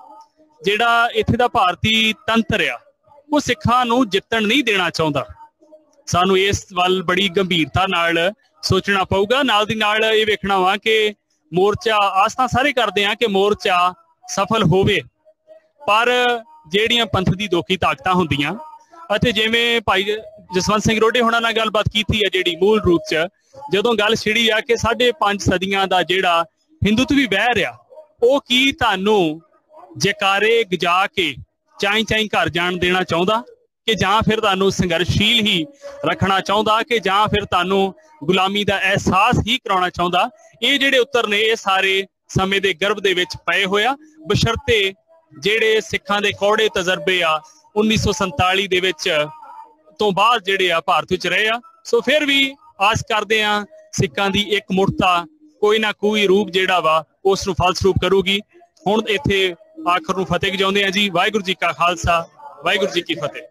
ਜਿਹੜਾ ਇੱਥੇ ਦਾ ਭਾਰਤੀ ਤੰਤਰ ਆ ਉਹ ਸਿੱਖਾਂ ਨੂੰ ਜਿੱਤਣ ਨਹੀਂ ਦੇਣਾ ਚਾਹੁੰਦਾ, ਸਾਨੂੰ ਇਸ ਵੱਲ ਬੜੀ ਗੰਭੀਰਤਾ ਨਾਲ ਸੋਚਣਾ ਪਊਗਾ। ਨਾਲ ਦੀ ਨਾਲ ਇਹ ਵੇਖਣਾ ਵਾ ਕਿ ਮੋਰਚਾ ਆਸ ਤਾਂ ਸਾਰੇ ਕਰਦੇ ਆ ਕਿ ਮੋਰਚਾ ਸਫਲ ਹੋਵੇ, ਪਰ ਜਿਹੜੀਆਂ ਪੰਥ ਦੀ ਦੋਖੀ ਤਾਕਤਾਂ ਹੁੰਦੀਆਂ, ਅਤੇ ਜਿਵੇਂ ਭਾਈ ਜਸਵੰਤ ਸਿੰਘ ਰੋਡੇ ਹੋਣਾ ਨਾਲ ਗੱਲਬਾਤ ਕੀਤੀ ਹੈ ਜਿਹੜੀ ਮੂਲ ਰੂਪ 'ਚ ਜਦੋਂ ਗੱਲ ਛਿੜੀ ਆ ਕਿ ਸਾਢੇ ਪੰਜ ਸਦੀਆਂ ਦਾ ਜਿਹੜਾ ਹਿੰਦੂਤਵੀ ਵਹਿ ਰਿਹਾ ਉਹ ਕੀ ਤੁਹਾਨੂੰ ਜੈਕਾਰੇ ਗਜਾ ਕੇ ਚਾਈ ਚਾਈ ਘਰ ਜਾਣ ਦੇਣਾ ਚਾਹੁੰਦਾ, ਕਿ ਜਾਂ ਫਿਰ ਤੁਹਾਨੂੰ ਸੰਘਰਸ਼ੀਲ ਹੀ ਰੱਖਣਾ ਚਾਹੁੰਦਾ, ਕਿ ਜਾਂ ਫਿਰ ਤੁਹਾਨੂੰ ਗੁਲਾਮੀ ਦਾ ਅਹਿਸਾਸ ਹੀ ਕਰਾਉਣਾ ਚਾਹੁੰਦਾ। ਇਹ ਜਿਹੜੇ ਉੱਤਰ ਨੇ ਇਹ ਸਾਰੇ ਸਮੇਂ ਦੇ ਗਰਭ ਦੇ ਵਿੱਚ ਪਏ ਹੋਇਆ, ਬਸ਼ਰਤੇ ਜਿਹੜੇ ਸਿੱਖਾਂ ਦੇ ਕੌੜੇ ਤਜਰਬੇ ਆ ਉੱਨੀ ਸੌ ਸੰਤਾਲੀ ਦੇ ਵਿੱਚ ਤੋਂ ਬਾਅਦ ਜਿਹੜੇ ਆ ਭਾਰਤ ਵਿੱਚ ਰਹੇ ਆ। ਸੋ ਫਿਰ ਵੀ ਆਸ ਕਰਦੇ ਆ ਸਿੱਖਾਂ ਦੀ ਇੱਕ ਮੁਰਤਾ ਕੋਈ ਨਾ ਕੋਈ ਰੂਪ ਜਿਹੜਾ ਵਾ ਉਸ ਨੂੰ ਫਲਸਰੂਪ ਕਰੂਗੀ। ਹੁਣ ਇੱਥੇ ਆਖਰ ਨੂੰ ਫਤਿਹ ਗਜਾਉਂਦੇ ਆ ਜੀ। ਵਾਹਿਗੁਰੂ ਜੀ ਕਾ ਖਾਲਸਾ, ਵਾਹਿਗੁਰੂ ਜੀ ਕੀ ਫਤਿਹ।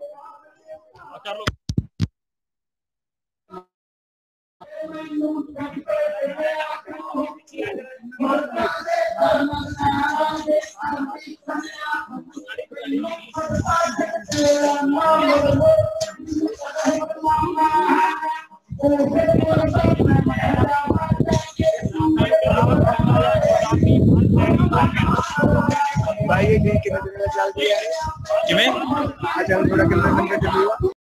ਕਰ ਲਓ। भाई ये कितने दिन में चलती है? किवें? अच्छा थोड़ा कितने दिन में चली हुआ?